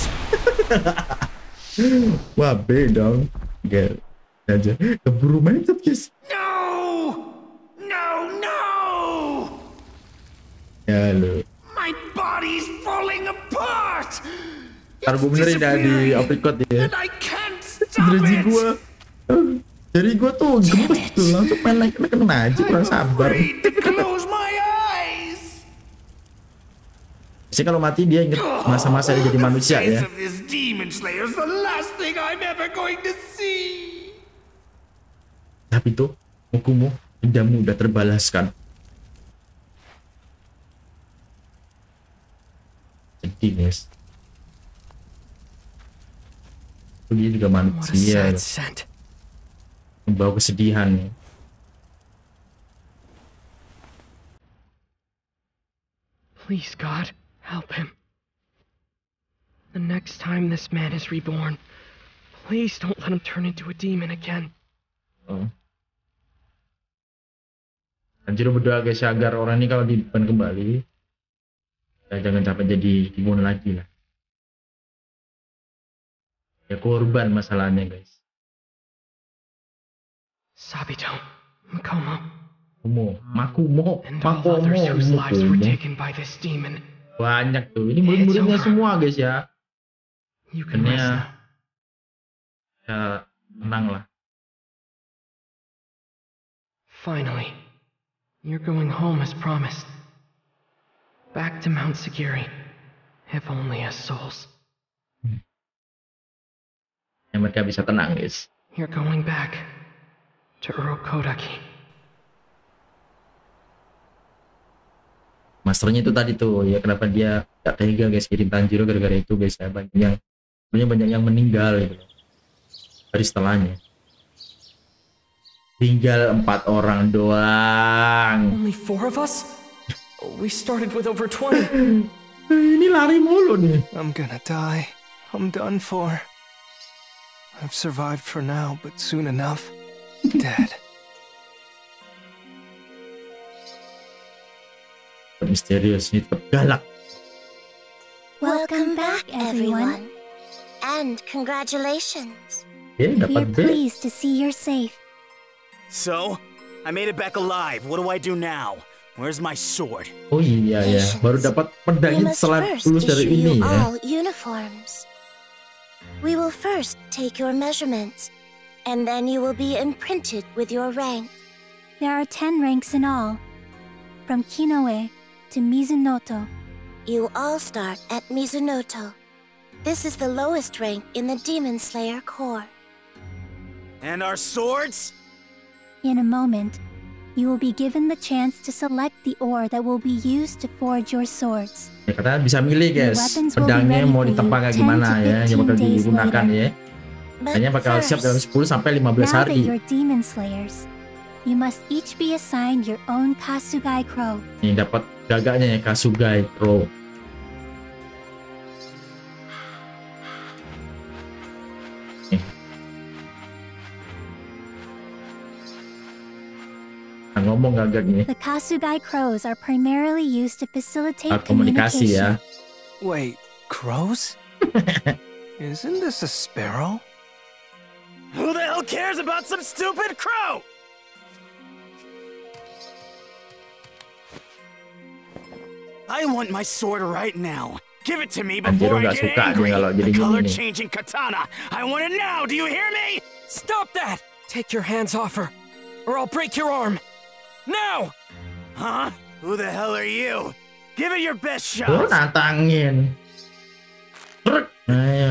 Wah, B dong. Gak aja. Keburu mencet guys. No! Ya lu. My body's falling apart. Ntar gue benerin dah di apricot ya. And I can't stop Dari it. gua. Dari gua tuh gemes tuh. Langsung main kena aja. Kurang sabar. Afraid to close my eyes. Sih kalau mati dia inget masa-masa dia jadi manusia The face ya. of this demon slayer's the last thing I'm ever going to see. Tapi tuh hukummu dendammu udah terbalaskan. Sedih guys. Dia juga What a manusia. sad scent. Membawa kesedihan. Please, God, help him. The next time this man is reborn, please don't let him turn into a demon again. Oh. Tanjiro berdoa guys agar orang ini kalau dihidupan kembali ya jangan sampai jadi demon lagi lah. Ya korban masalahnya guys. Sabito, Makomo, Makumo, and all others whose lives were Makumo. taken by this demon. Banyak tuh. Ini murid-muridnya semua guys ya. You can rest now. Ya tenang lah. Finally, you're going home as promised. Back to Mount Sagiri, if only as souls. Ya mereka bisa tenang guys. You're going back to Urokodaki. Masternya itu tadi tuh ya kenapa dia gak tega guys kirim Tanjiro gara-gara itu guys ya banyak yang meninggal gitu dari setelahnya. Tinggal 4 orang doang. Only 4 of us? We started with over 20. Ini lari mulu nih. I'm gonna die. I'm done for. I've survived for now, but soon enough, dead. Misterius ini tetap galak. Welcome back, everyone. And congratulations. Dapat We're B. pleased to see you're safe. So, I made it back alive. What do I do now? Where's my sword? Oh iya ya, baru dapat We pedangnya must setelah first lulus dari issue ini you ya. all uniforms. We will first take your measurements, and then you will be imprinted with your rank. There are 10 ranks in all, from Kinoe to Mizunoto. You all start at Mizunoto. This is the lowest rank in the Demon Slayer Corps. And our swords? In a moment, you will be given the chance to select the ore that will be used to forge your swords. Ya, katanya bisa milih guys, weapons will be pedangnya ready mau for you ditempa kayak 10 gimana to ya, yang bakal 15 days digunakan later. ya. But Kayaknya bakal siap dalam 10 sampai 15 Now that hari. you're Demon Slayers, you must each be assigned your own Kasugai Crow. Ini dapat gagaknya ya, Kasugai Crow. Ngomong gagaknya. The Kasugai Crows are primarily used to facilitate Komunikasi ya. communication. Wait, crows? Isn't this a sparrow? Who the hell cares about some stupid crow? I want my sword right now. Give it to me before I get angry. The color-changing katana. I want it now. Do you hear me? Stop that! Take your hands off her, or I'll break your arm. Now! Huh? Who the hell are you? Give it your best Oh, shot. nantangin. Ayo.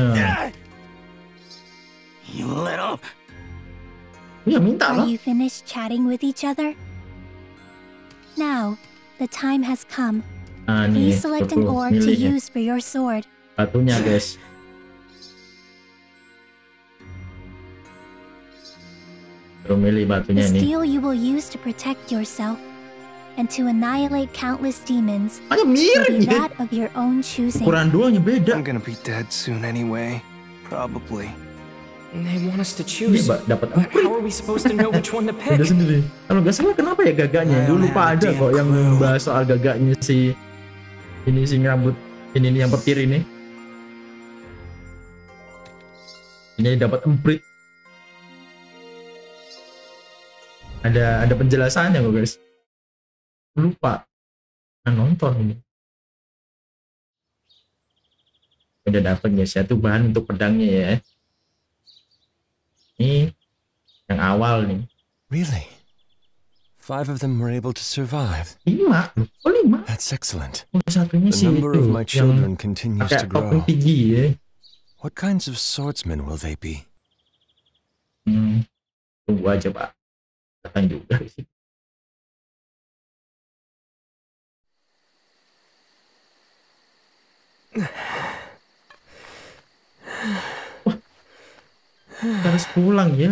You little... Ya minta Are lah. you finished chatting with each other? Now, the time has come. Nah, nih, Please select an tuh, ore to milihnya. use for your sword. Batunya guys. Terus milih batunya The nih. steel you will use to protect yourself and to annihilate countless demons Agak will mirip be ya. that of your own choosing. Ukuran doangnya beda. I'm gonna be dead soon anyway. Probably. They want us to Ini choose. dapat But how are we supposed to know which one to pick? Udah sendiri. Kalau nggak salah kenapa ya gagaknya? Dulu lupa ada kok yang bahas soal gagaknya si ini si rambut ini nih yang petir ini. Ini dapat emprit. Ada penjelasannya kok guys. Lupa. Nonton ini. Udah dapat guys ya, tuh bahan untuk pedangnya ya. Ini yang awal nih. Really? 5 of them were able to survive. 5? Oh 5? That's excellent. Satunya The sih number itu of my yang children continues to pakai topeng grow. tinggi ya. What kinds of swordsmen will they be? Tunggu aja pak. Datang juga sih. Wah, harus pulang ya.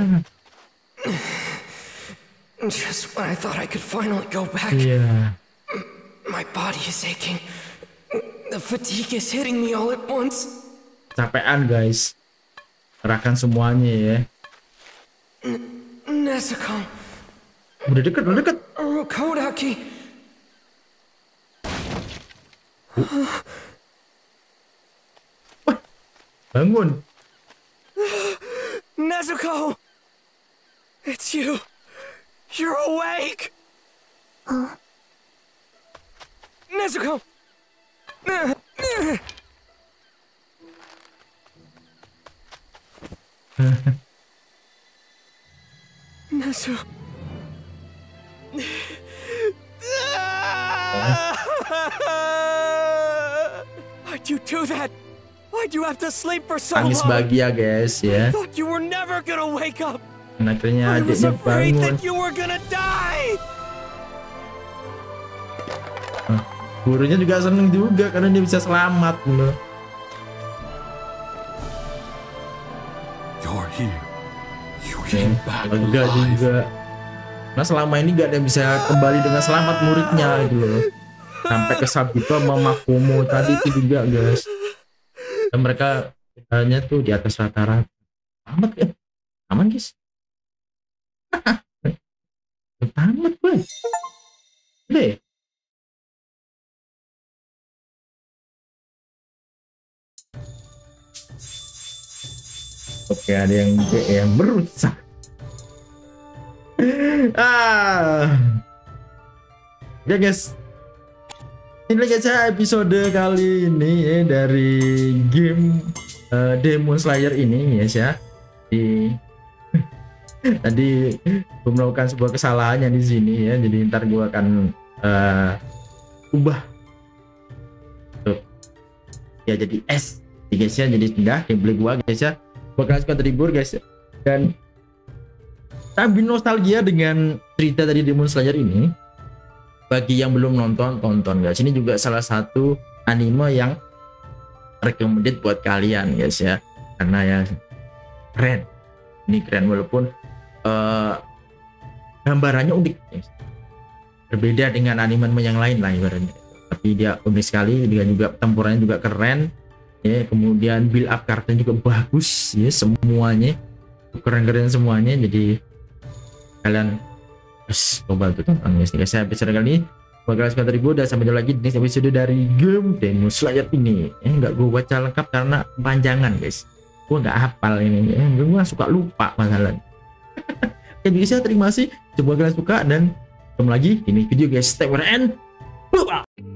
Just when I thought I could finally go back, Iya. my body is aching. The fatigue is hitting me all at once. Capean guys. Kerahkan semuanya ya. Nezuko, Udah deket. Urokodaki. Bangun. Nezuko! It's you! You're awake! Nezuko! Nezu... Why'd you do that? Why'd you have to sleep for so Tangis long? bahagia guys I ya. thought you were never gonna wake up. Dan akhirnya I was adiknya afraid bangun. that you were gonna die. Gurunya juga seneng juga karena dia bisa selamat loh. You're here. You came back Lega alive. juga. Nah selama ini gak ada yang bisa kembali dengan selamat muridnya gitu loh. Sampai ke Sabito sama Makomo tadi itu juga guys. Dan mereka Hanya tuh di atas rata-rata. Amat kan? Aman guys. Tamat gue. Deh. Oke, ada yang DM merusak. Ya guys, ini guys episode kali ini ya, dari game Demon Slayer ini guys ya. Tadi gue melakukan sebuah kesalahan yang di sini ya, jadi ntar gue akan ubah tuh ya jadi S guys ya, jadi pindah gameplay gue guys ya, bakal suka terhibur guys ya. Dan sambil nostalgia dengan cerita tadi Demon Slayer ini, bagi yang belum nonton, tonton guys. Ini juga salah satu anime yang recommended buat kalian guys ya, karena ya keren. Ini keren walaupun gambarannya unik guys. Berbeda dengan anime yang lain lah ibaratnya, tapi dia unik sekali. Dia juga tempurannya juga keren ya, kemudian build up karakternya juga bagus ya, semuanya keren-keren semuanya. Jadi kalian coba tuh tonton guys. Saya episode kali ini bakal suka terhibur, dan sampai jumpa lagi di next episode dari game Demon Slayer ini. Nggak gue baca lengkap karena panjangan guys, gue nggak hafal ini, gue suka lupa masalahnya. Oke guys ya, terima kasih, coba kalian suka dan ketemu lagi di video guys. Stay and